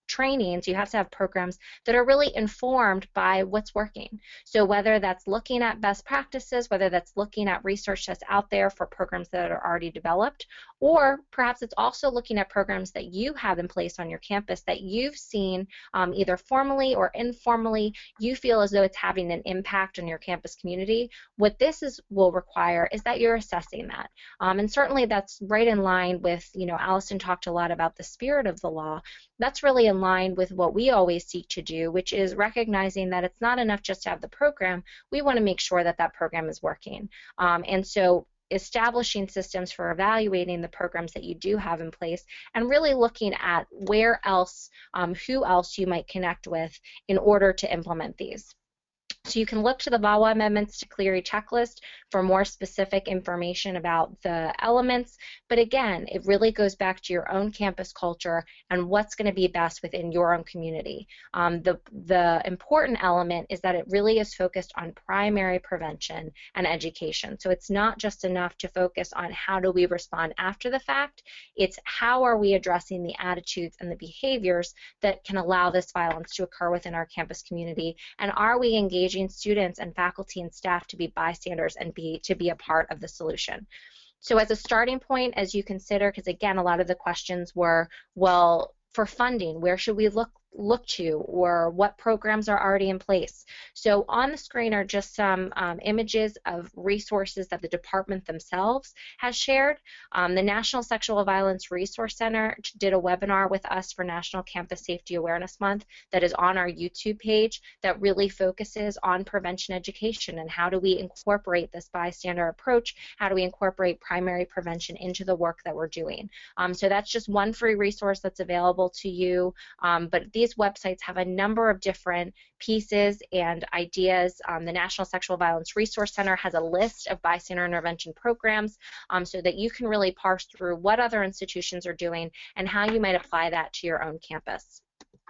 trainings, you have to have programs that are really informed by what's working. So whether that's looking at best practices, whether that's looking at research that's out there for programs that are already developed, or perhaps it's also looking at programs that you have in place on your campus that you've seen um, either formally or informally, you feel as though it's having an impact on your campus community. What this is will require is that you're assessing that. Um, and certainly that's right in line with, you know, Allison talked a lot about the spirit of the law. That's really in line with what we always seek to do, which is recognizing that it's not enough just to have the program. We want to make sure that that program is working. Um, and so establishing systems for evaluating the programs that you do have in place and really looking at where else, um, who else you might connect with in order to implement these. So you can look to the VAWA amendments to Clery checklist for more specific information about the elements, but again, it really goes back to your own campus culture and what's going to be best within your own community. Um, the, the important element is that it really is focused on primary prevention and education. So it's not just enough to focus on how do we respond after the fact, it's how are we addressing the attitudes and the behaviors that can allow this violence to occur within our campus community, and are we engaging students and faculty and staff to be bystanders and be to be a part of the solution. So as a starting point, as you consider, because again, a lot of the questions were, well, for funding, where should we look look to, or what programs are already in place? So on the screen are just some um, images of resources that the department themselves has shared. Um, the National Sexual Violence Resource Center did a webinar with us for National Campus Safety Awareness Month that is on our YouTube page that really focuses on prevention education and how do we incorporate this bystander approach, how do we incorporate primary prevention into the work that we're doing. Um, so that's just one free resource that's available to you, um, but these websites have a number of different pieces and ideas. Um, the National Sexual Violence Resource Center has a list of bystander intervention programs um, so that you can really parse through what other institutions are doing and how you might apply that to your own campus.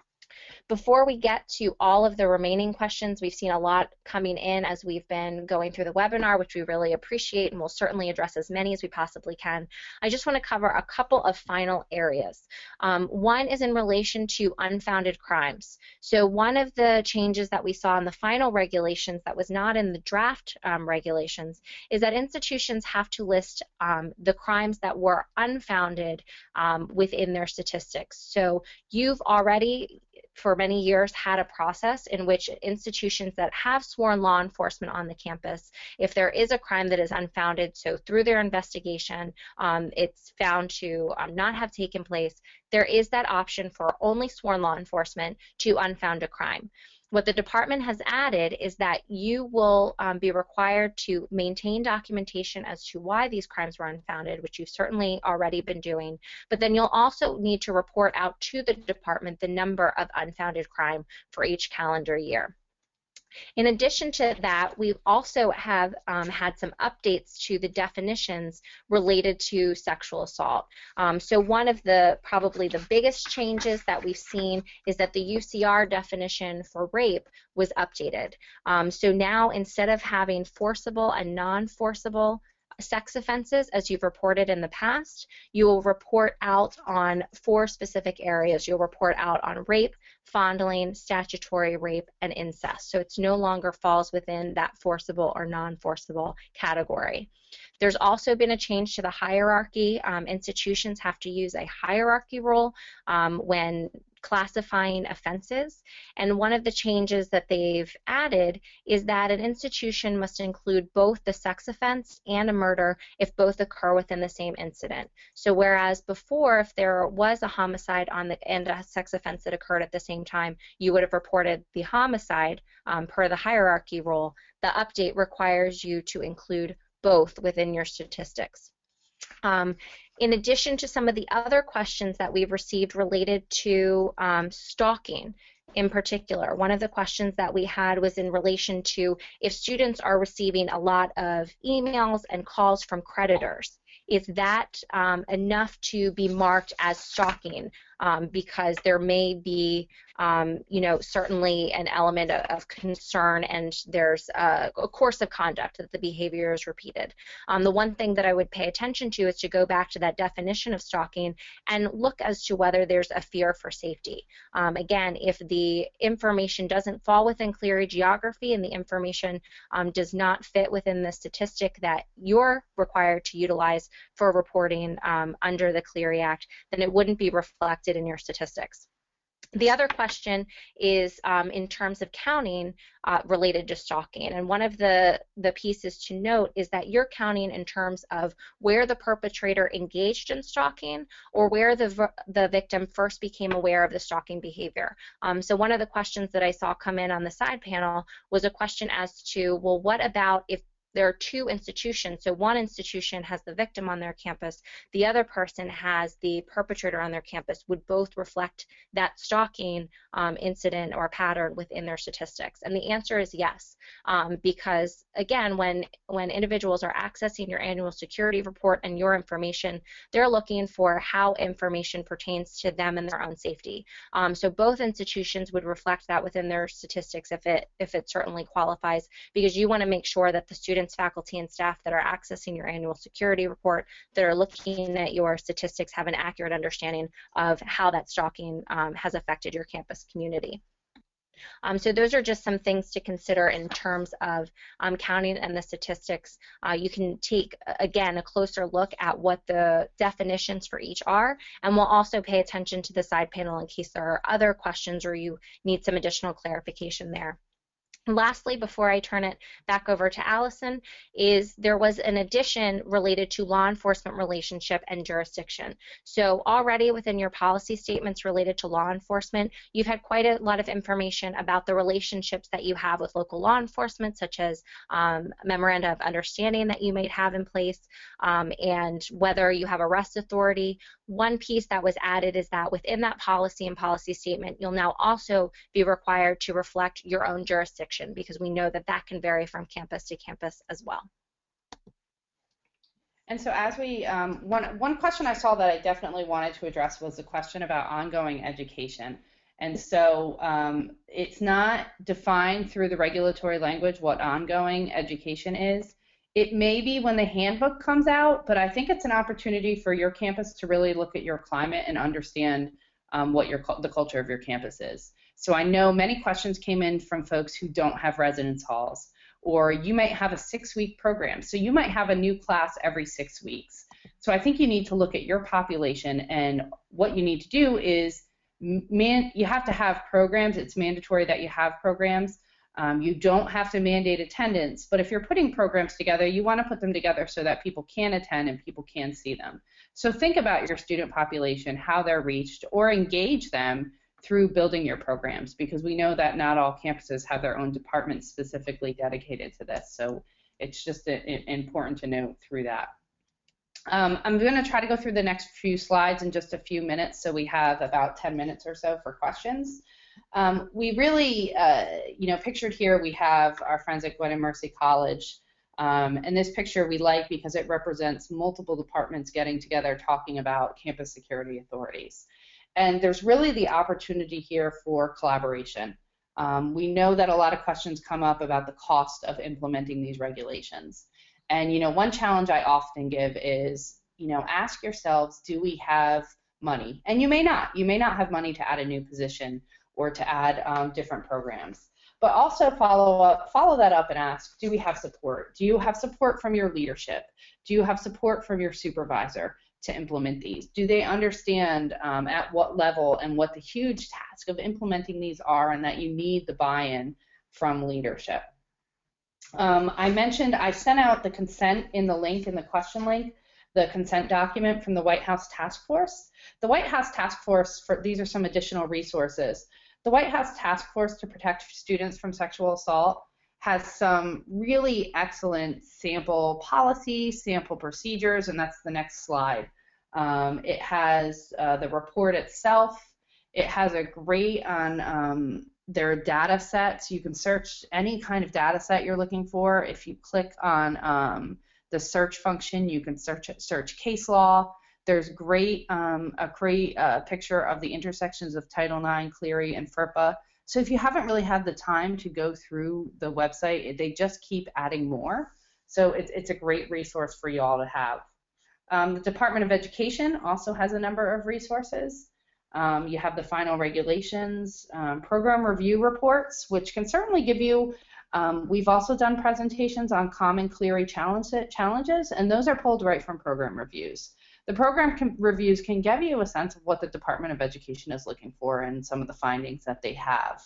Before we get to all of the remaining questions, we've seen a lot coming in as we've been going through the webinar, which we really appreciate, and we'll certainly address as many as we possibly can. I just want to cover a couple of final areas. Um, one is in relation to unfounded crimes. So one of the changes that we saw in the final regulations that was not in the draft um, regulations is that institutions have to list um, the crimes that were unfounded um, within their statistics. So you've already for many years had a process in which institutions that have sworn law enforcement on the campus, if there is a crime that is unfounded, so through their investigation um, it's found to um, not have taken place, there is that option for only sworn law enforcement to unfound a crime. What the department has added is that you will um, be required to maintain documentation as to why these crimes were unfounded, which you've certainly already been doing, but then you'll also need to report out to the department the number of unfounded crime for each calendar year. In addition to that, we also have um, had some updates to the definitions related to sexual assault. Um, so one of the probably the biggest changes that we've seen is that the U C R definition for rape was updated. Um, so now instead of having forcible and non-forcible sex offenses, as you've reported in the past, you will report out on four specific areas. You'll report out on rape, fondling, statutory rape, and incest. So it's no longer falls within that forcible or non-forcible category. There's also been a change to the hierarchy. Um, institutions have to use a hierarchy rule um, when classifying offenses, and one of the changes that they've added is that an institution must include both the sex offense and a murder if both occur within the same incident. So whereas before, if there was a homicide on the and a sex offense that occurred at the same time, you would have reported the homicide um, per the hierarchy rule, the update requires you to include both within your statistics. Um, in addition to some of the other questions that we've received related to um, stalking in particular, one of the questions that we had was in relation to if students are receiving a lot of emails and calls from creditors, is that um, enough to be marked as stalking? um, because there may be, um, you know, certainly an element of, of concern, and there's a, a course of conduct that the behavior is repeated. Um, the one thing that I would pay attention to is to go back to that definition of stalking and look as to whether there's a fear for safety. Um, again, if the information doesn't fall within Clery geography and the information um, does not fit within the statistic that you're required to utilize for reporting um, under the Clery Act, then it wouldn't be reflected in your statistics. The other question is um, in terms of counting uh, related to stalking, and one of the, the pieces to note is that you're counting in terms of where the perpetrator engaged in stalking or where the, the victim first became aware of the stalking behavior. Um, so one of the questions that I saw come in on the side panel was a question as to, well, what about if there are two institutions? So one institution has the victim on their campus, the other person has the perpetrator on their campus. Would both reflect that stalking um, incident or pattern within their statistics? And the answer is yes, um, because again, when when individuals are accessing your annual security report and your information, they're looking for how information pertains to them and their own safety. Um, so both institutions would reflect that within their statistics if it if it certainly qualifies, because you want to make sure that the students, faculty, and staff that are accessing your annual security report, that are looking at your statistics, have an accurate understanding of how that stalking um, has affected your campus community. Um, so those are just some things to consider in terms of um, counting and the statistics. Uh, you can take, again, a closer look at what the definitions for each are, and we'll also pay attention to the side panel in case there are other questions or you need some additional clarification there. Lastly, before I turn it back over to Allison, is there was an addition related to law enforcement relationship and jurisdiction. So already within your policy statements related to law enforcement, you've had quite a lot of information about the relationships that you have with local law enforcement, such as um, memoranda of understanding that you might have in place, um, and whether you have arrest authority. One piece that was added is that within that policy and policy statement, you'll now also be required to reflect your own jurisdiction, because we know that that can vary from campus to campus as well. And so as we, um, one, one question I saw that I definitely wanted to address was the question about ongoing education. And so um, it's not defined through the regulatory language what ongoing education is. It may be when the handbook comes out, but I think it's an opportunity for your campus to really look at your climate and understand um, what your, the culture of your campus is. So I know many questions came in from folks who don't have residence halls, or you might have a six-week program. So you might have a new class every six weeks. So I think you need to look at your population, and what you need to do is, man, you have to have programs. It's mandatory that you have programs. Um, you don't have to mandate attendance, but if you're putting programs together, you want to put them together so that people can attend and people can see them. So think about your student population, how they're reached, or engage them through building your programs, because we know that not all campuses have their own departments specifically dedicated to this. So it's just a, a, important to note through that. Um, I'm going to try to go through the next few slides in just a few minutes, so we have about ten minutes or so for questions. Um, we really, uh, you know, pictured here we have our friends at Gwen and Mercy College, um, and this picture we like because it represents multiple departments getting together talking about campus security authorities. And there's really the opportunity here for collaboration. Um, we know that a lot of questions come up about the cost of implementing these regulations. And, you know, one challenge I often give is, you know, ask yourselves, do we have money? And you may not. You may not have money to add a new position or to add um, different programs. But also follow up, follow that up and ask, do we have support? Do you have support from your leadership? Do you have support from your supervisor to implement these? Do they understand um, at what level and what the huge task of implementing these are, and that you need the buy-in from leadership? Um, I mentioned I sent out the consent in the link, in the question link, the consent document from the White House Task Force. The White House Task Force, for, these are some additional resources. The White House Task Force to Protect Students from Sexual Assault has some really excellent sample policies, sample procedures, and that's the next slide. Um, it has uh, the report itself. It has a great on um, their data sets. You can search any kind of data set you're looking for. If you click on um, the search function, you can search search case law. There's great, um, a great uh, picture of the intersections of Title nine, Clery, and FERPA. So if you haven't really had the time to go through the website, they just keep adding more. So it's, it's a great resource for you all to have. Um, the Department of Education also has a number of resources. Um, you have the final regulations, um, program review reports, which can certainly give you, um, we've also done presentations on common Clery challenge, challenges, and those are pulled right from program reviews. The program can, reviews can give you a sense of what the Department of Education is looking for and some of the findings that they have.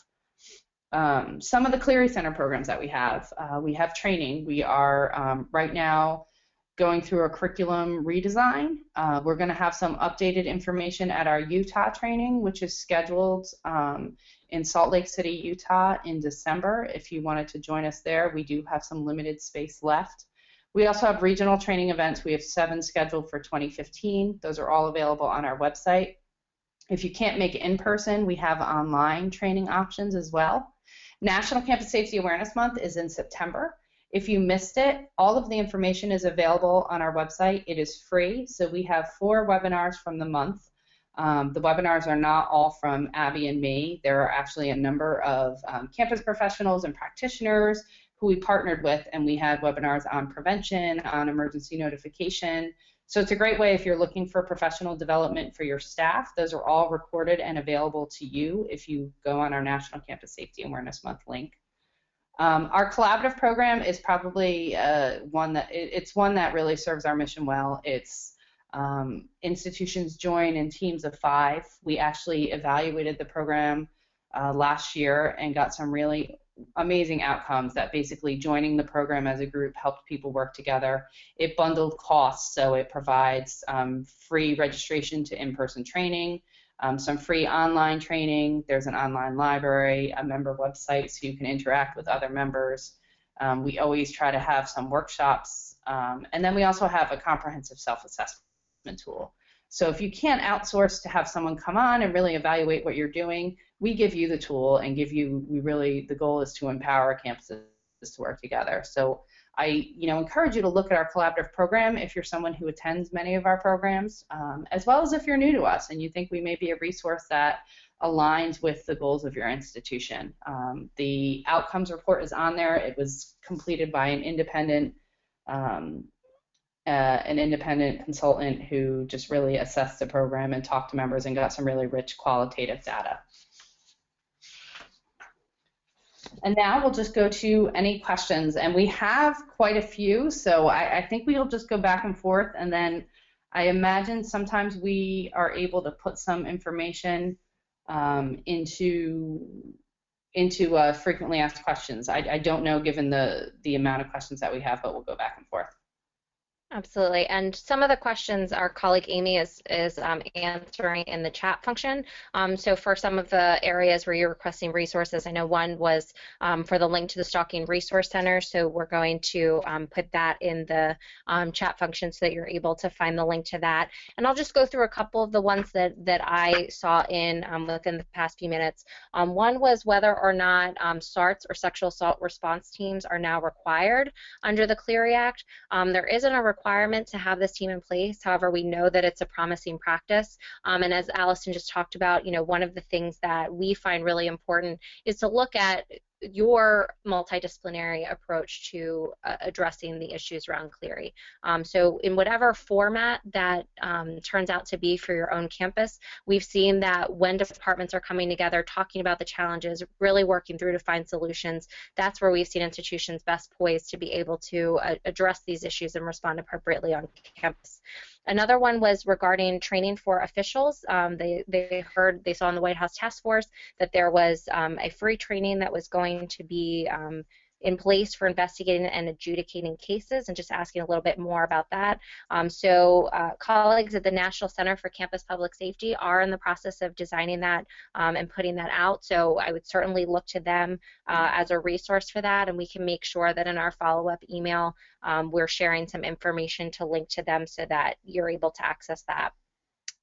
Um, some of the Clery Center programs that we have, uh, we have training. We are um, right now going through a curriculum redesign. Uh, we're going to have some updated information at our Utah training, which is scheduled um, in Salt Lake City, Utah in December. If you wanted to join us there, we do have some limited space left. We also have regional training events. We have seven scheduled for twenty fifteen. Those are all available on our website. If you can't make it in person, we have online training options as well. National Campus Safety Awareness Month is in September. If you missed it, all of the information is available on our website. It is free, so we have four webinars from the month. Um, the webinars are not all from Abby and me. There are actually a number of um, campus professionals and practitioners who we partnered with, and we had webinars on prevention, on emergency notification. So it's a great way if you're looking for professional development for your staff. Those are all recorded and available to you if you go on our National Campus Safety Awareness Month link. Um, our collaborative program is probably uh, one that it, it's one that really serves our mission well. It's um, institutions join in teams of five. We actually evaluated the program uh, last year and got some really amazing outcomes that basically joining the program as a group helped people work together. It bundled costs, so it provides um, free registration to in-person training, Um, some free online training. There's an online library, a member website so you can interact with other members. Um, we always try to have some workshops. Um, and then we also have a comprehensive self-assessment tool. So if you can't outsource to have someone come on and really evaluate what you're doing, we give you the tool and give you, we really, the goal is to empower campuses to work together. So I, you know, encourage you to look at our collaborative program if you're someone who attends many of our programs, um, as well as if you're new to us and you think we may be a resource that aligns with the goals of your institution. Um, the outcomes report is on there. It was completed by an independent, um, uh, an independent consultant who just really assessed the program and talked to members and got some really rich qualitative data. And now we'll just go to any questions, and we have quite a few, so I, I think we'll just go back and forth, and then I imagine sometimes we are able to put some information um, into into uh, frequently asked questions. I, I don't know given the, the amount of questions that we have, but we'll go back and forth. Absolutely, and some of the questions our colleague Amy is, is um, answering in the chat function. Um, so for some of the areas where you're requesting resources, I know one was um, for the link to the Stalking Resource Center, so we're going to um, put that in the um, chat function so that you're able to find the link to that. And I'll just go through a couple of the ones that, that I saw in um, within the past few minutes. Um, one was whether or not um, S A R Ts or sexual assault response teams are now required under the Clery Act. Um, there isn't a requirement requirement to have this team in place. However, we know that it's a promising practice. Um, and as Allison just talked about, you know, one of the things that we find really important is to look at your multidisciplinary approach to uh, addressing the issues around Clery. Um, so in whatever format that um, turns out to be for your own campus, we've seen that when departments are coming together, talking about the challenges, really working through to find solutions, that's where we've seen institutions best poised to be able to uh, address these issues and respond appropriately on campus. Another one was regarding training for officials. Um, they, they heard, they saw in the White House Task Force that there was um, a free training that was going to be um, in place for investigating and adjudicating cases, and just asking a little bit more about that. Um, so uh, colleagues at the National Center for Campus Public Safety are in the process of designing that um, and putting that out. So I would certainly look to them uh, as a resource for that, and we can make sure that in our follow-up email um, we're sharing some information to link to them so that you're able to access that.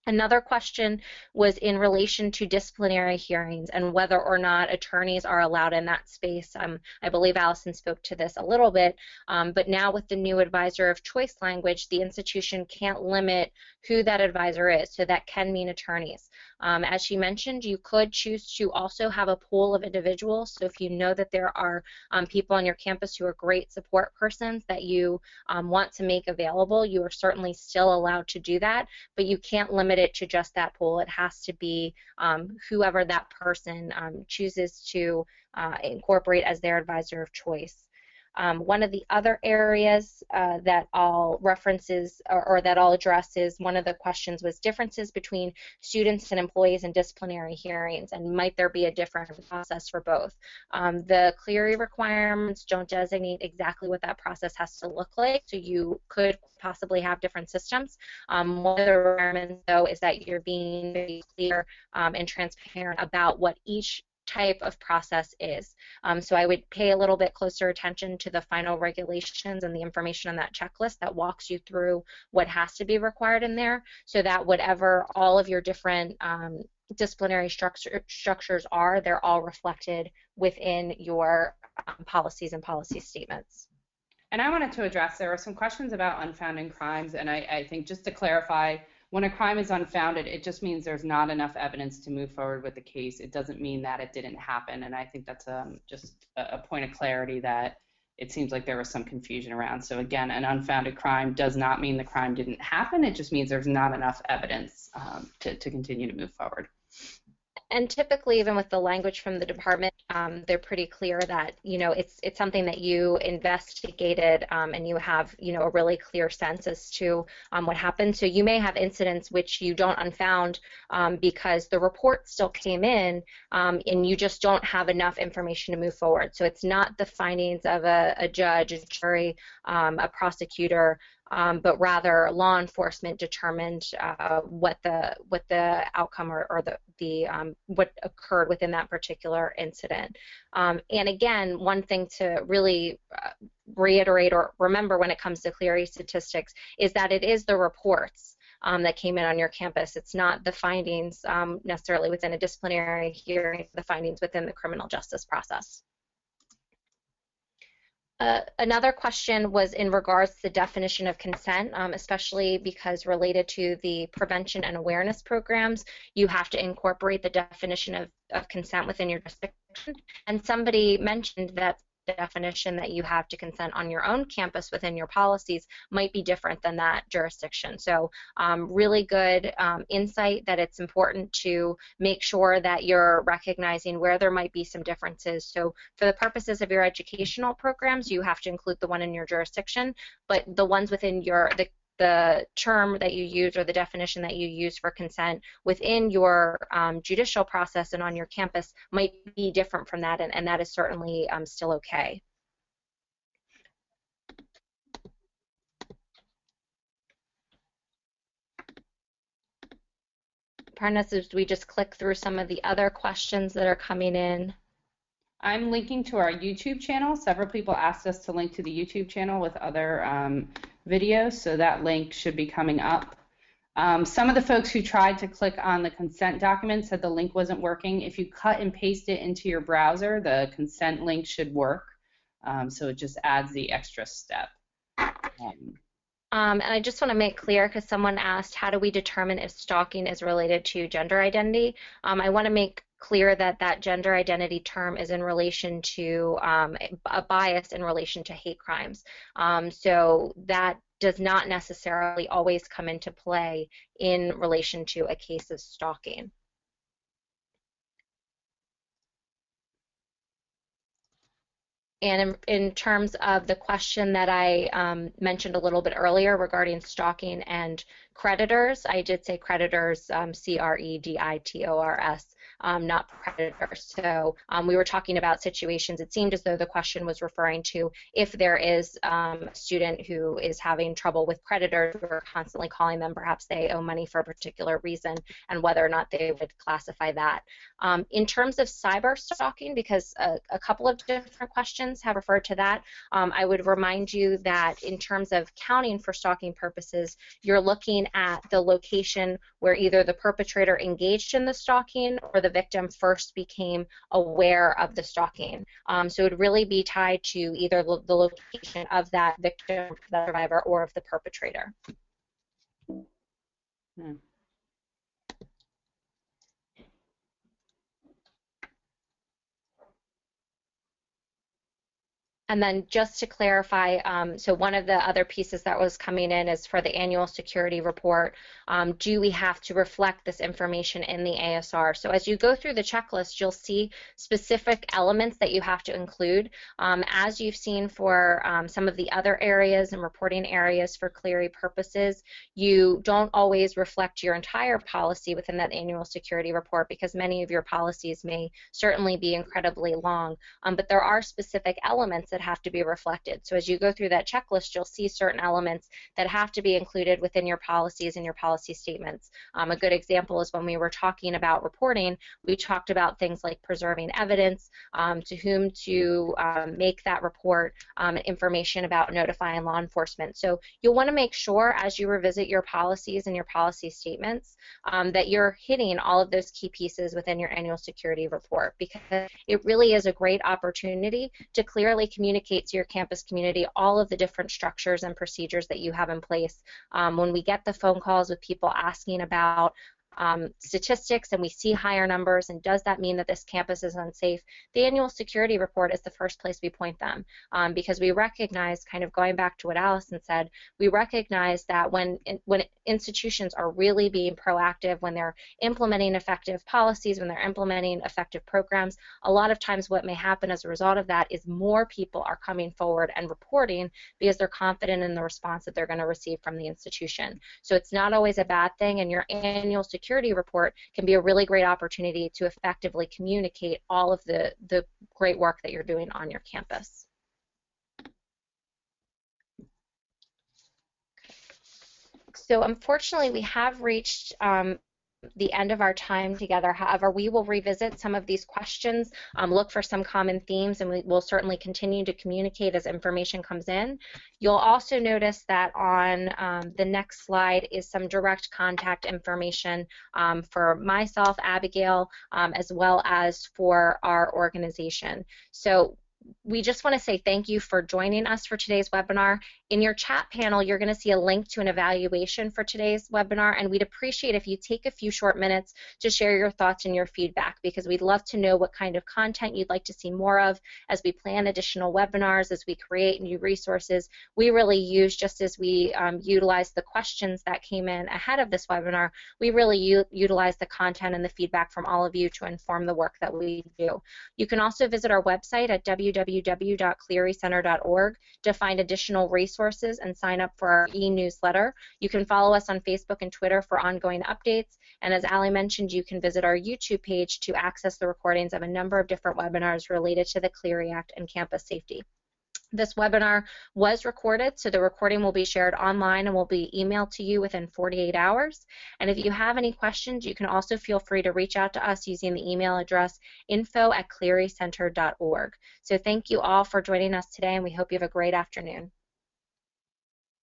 Another question was in relation to disciplinary hearings and whether or not attorneys are allowed in that space. Um, I believe Allison spoke to this a little bit, um, but now with the new advisor of choice language, the institution can't limit who that advisor is, so that can mean attorneys. Um, as she mentioned, you could choose to also have a pool of individuals, so if you know that there are um, people on your campus who are great support persons that you um, want to make available, you are certainly still allowed to do that, but you can't limit it to just that pool. It has to be um, whoever that person um, chooses to uh, incorporate as their advisor of choice. Um, one of the other areas uh, that I'll references or, or that I'll address is one of the questions was differences between students and employees in disciplinary hearings, and might there be a different process for both? Um, the Clery requirements don't designate exactly what that process has to look like, so you could possibly have different systems. Um, one of the requirements, though, is that you're being very clear um, and transparent about what each type of process is. Um, so I would pay a little bit closer attention to the final regulations and the information on that checklist that walks you through what has to be required in there, so that whatever all of your different um, disciplinary structure, structures are, they're all reflected within your um, policies and policy statements. And I wanted to address, there were some questions about unfounded crimes, and I, I think just to clarify, when a crime is unfounded, it just means there's not enough evidence to move forward with the case. It doesn't mean that it didn't happen, and I think that's um, just a, a point of clarity that it seems like there was some confusion around. So again, an unfounded crime does not mean the crime didn't happen. It just means there's not enough evidence um, to, to continue to move forward. And typically, even with the language from the department, um, they're pretty clear that, you know, it's it's something that you investigated um, and you have, you know, a really clear sense as to um, what happened. So you may have incidents which you don't unfound um, because the report still came in um, and you just don't have enough information to move forward. So it's not the findings of a, a judge, a jury, um, a prosecutor, Um, but rather law enforcement determined uh, what the what the outcome or, or the the um, what occurred within that particular incident. Um, and again, one thing to really uh, reiterate or remember when it comes to Clery statistics is that it is the reports um, that came in on your campus. It's not the findings um, necessarily within a disciplinary hearing, the findings within the criminal justice process. Uh, another question was in regards to the definition of consent, um, especially because related to the prevention and awareness programs, you have to incorporate the definition of, of consent within your jurisdiction. And somebody mentioned that the definition that you have to consent on your own campus within your policies might be different than that jurisdiction. So um, really good um, insight that it's important to make sure that you're recognizing where there might be some differences. So for the purposes of your educational programs, you have to include the one in your jurisdiction, but the ones within your the the term that you use or the definition that you use for consent within your um, judicial process and on your campus might be different from that, and, and that is certainly um, still okay. Parnas, as we just click through some of the other questions that are coming in. I'm linking to our YouTube channel. Several people asked us to link to the YouTube channel with other um, videos, so that link should be coming up. Um, some of the folks who tried to click on the consent document said the link wasn't working. If you cut and paste it into your browser, the consent link should work. Um, so it just adds the extra step. Um, Um, and I just want to make clear, because someone asked, how do we determine if stalking is related to gender identity? Um, I want to make clear that that gender identity term is in relation to um, a bias in relation to hate crimes. Um, so that does not necessarily always come into play in relation to a case of stalking. And in, in terms of the question that I um, mentioned a little bit earlier regarding stalking and creditors, I did say creditors, um, C R E D I T O R S, um, not predators. So um, we were talking about situations. It seemed as though the question was referring to if there is um, a student who is having trouble with predators, or constantly calling them, perhaps they owe money for a particular reason, and whether or not they would classify that. Um, in terms of cyber stalking, because a, a couple of different questions institutions have referred to that. Um, I would remind you that in terms of counting for stalking purposes, you're looking at the location where either the perpetrator engaged in the stalking or the victim first became aware of the stalking. Um, so it would really be tied to either the location of that victim, the survivor, or of the perpetrator. Hmm. And then just to clarify, um, so one of the other pieces that was coming in is for the annual security report. Um, do we have to reflect this information in the A S R? So as you go through the checklist, you'll see specific elements that you have to include. Um, as you've seen for um, some of the other areas and reporting areas for Clery purposes, you don't always reflect your entire policy within that annual security report because many of your policies may certainly be incredibly long, um, but there are specific elements that have to be reflected. So as you go through that checklist, you'll see certain elements that have to be included within your policies and your policy statements. Um, a good example is when we were talking about reporting, we talked about things like preserving evidence, um, to whom to um, make that report, um, information about notifying law enforcement. So you'll want to make sure as you revisit your policies and your policy statements um, that you're hitting all of those key pieces within your annual security report, because it really is a great opportunity to clearly communicate communicate to your campus community all of the different structures and procedures that you have in place. Um, when we get the phone calls with people asking about Um, statistics and we see higher numbers, and does that mean that this campus is unsafe, the annual security report is the first place we point them, um, because we recognize, kind of going back to what Allison said, we recognize that when when institutions are really being proactive, when they're implementing effective policies, when they're implementing effective programs, a lot of times what may happen as a result of that is more people are coming forward and reporting because they're confident in the response that they're going to receive from the institution. So it's not always a bad thing, and your annual security security report can be a really great opportunity to effectively communicate all of the, the great work that you're doing on your campus. So unfortunately, we have reached um, the end of our time together. However, we will revisit some of these questions, um, look for some common themes, and we will certainly continue to communicate as information comes in. You'll also notice that on um, the next slide is some direct contact information um, for myself, Abigail, um, as well as for our organization. So we just want to say thank you for joining us for today's webinar. In your chat panel, you're going to see a link to an evaluation for today's webinar, and we'd appreciate if you take a few short minutes to share your thoughts and your feedback, because we'd love to know what kind of content you'd like to see more of as we plan additional webinars, as we create new resources. We really use, just as we um, utilize the questions that came in ahead of this webinar, we really utilize the content and the feedback from all of you to inform the work that we do. You can also visit our website at w w w dot clery center dot org to find additional resources and sign up for our e-newsletter. You can follow us on Facebook and Twitter for ongoing updates, and as Ali mentioned, you can visit our YouTube page to access the recordings of a number of different webinars related to the Clery Act and campus safety. This webinar was recorded, so the recording will be shared online and will be emailed to you within forty-eight hours. And if you have any questions, you can also feel free to reach out to us using the email address info at clery center dot org. So thank you all for joining us today, and we hope you have a great afternoon.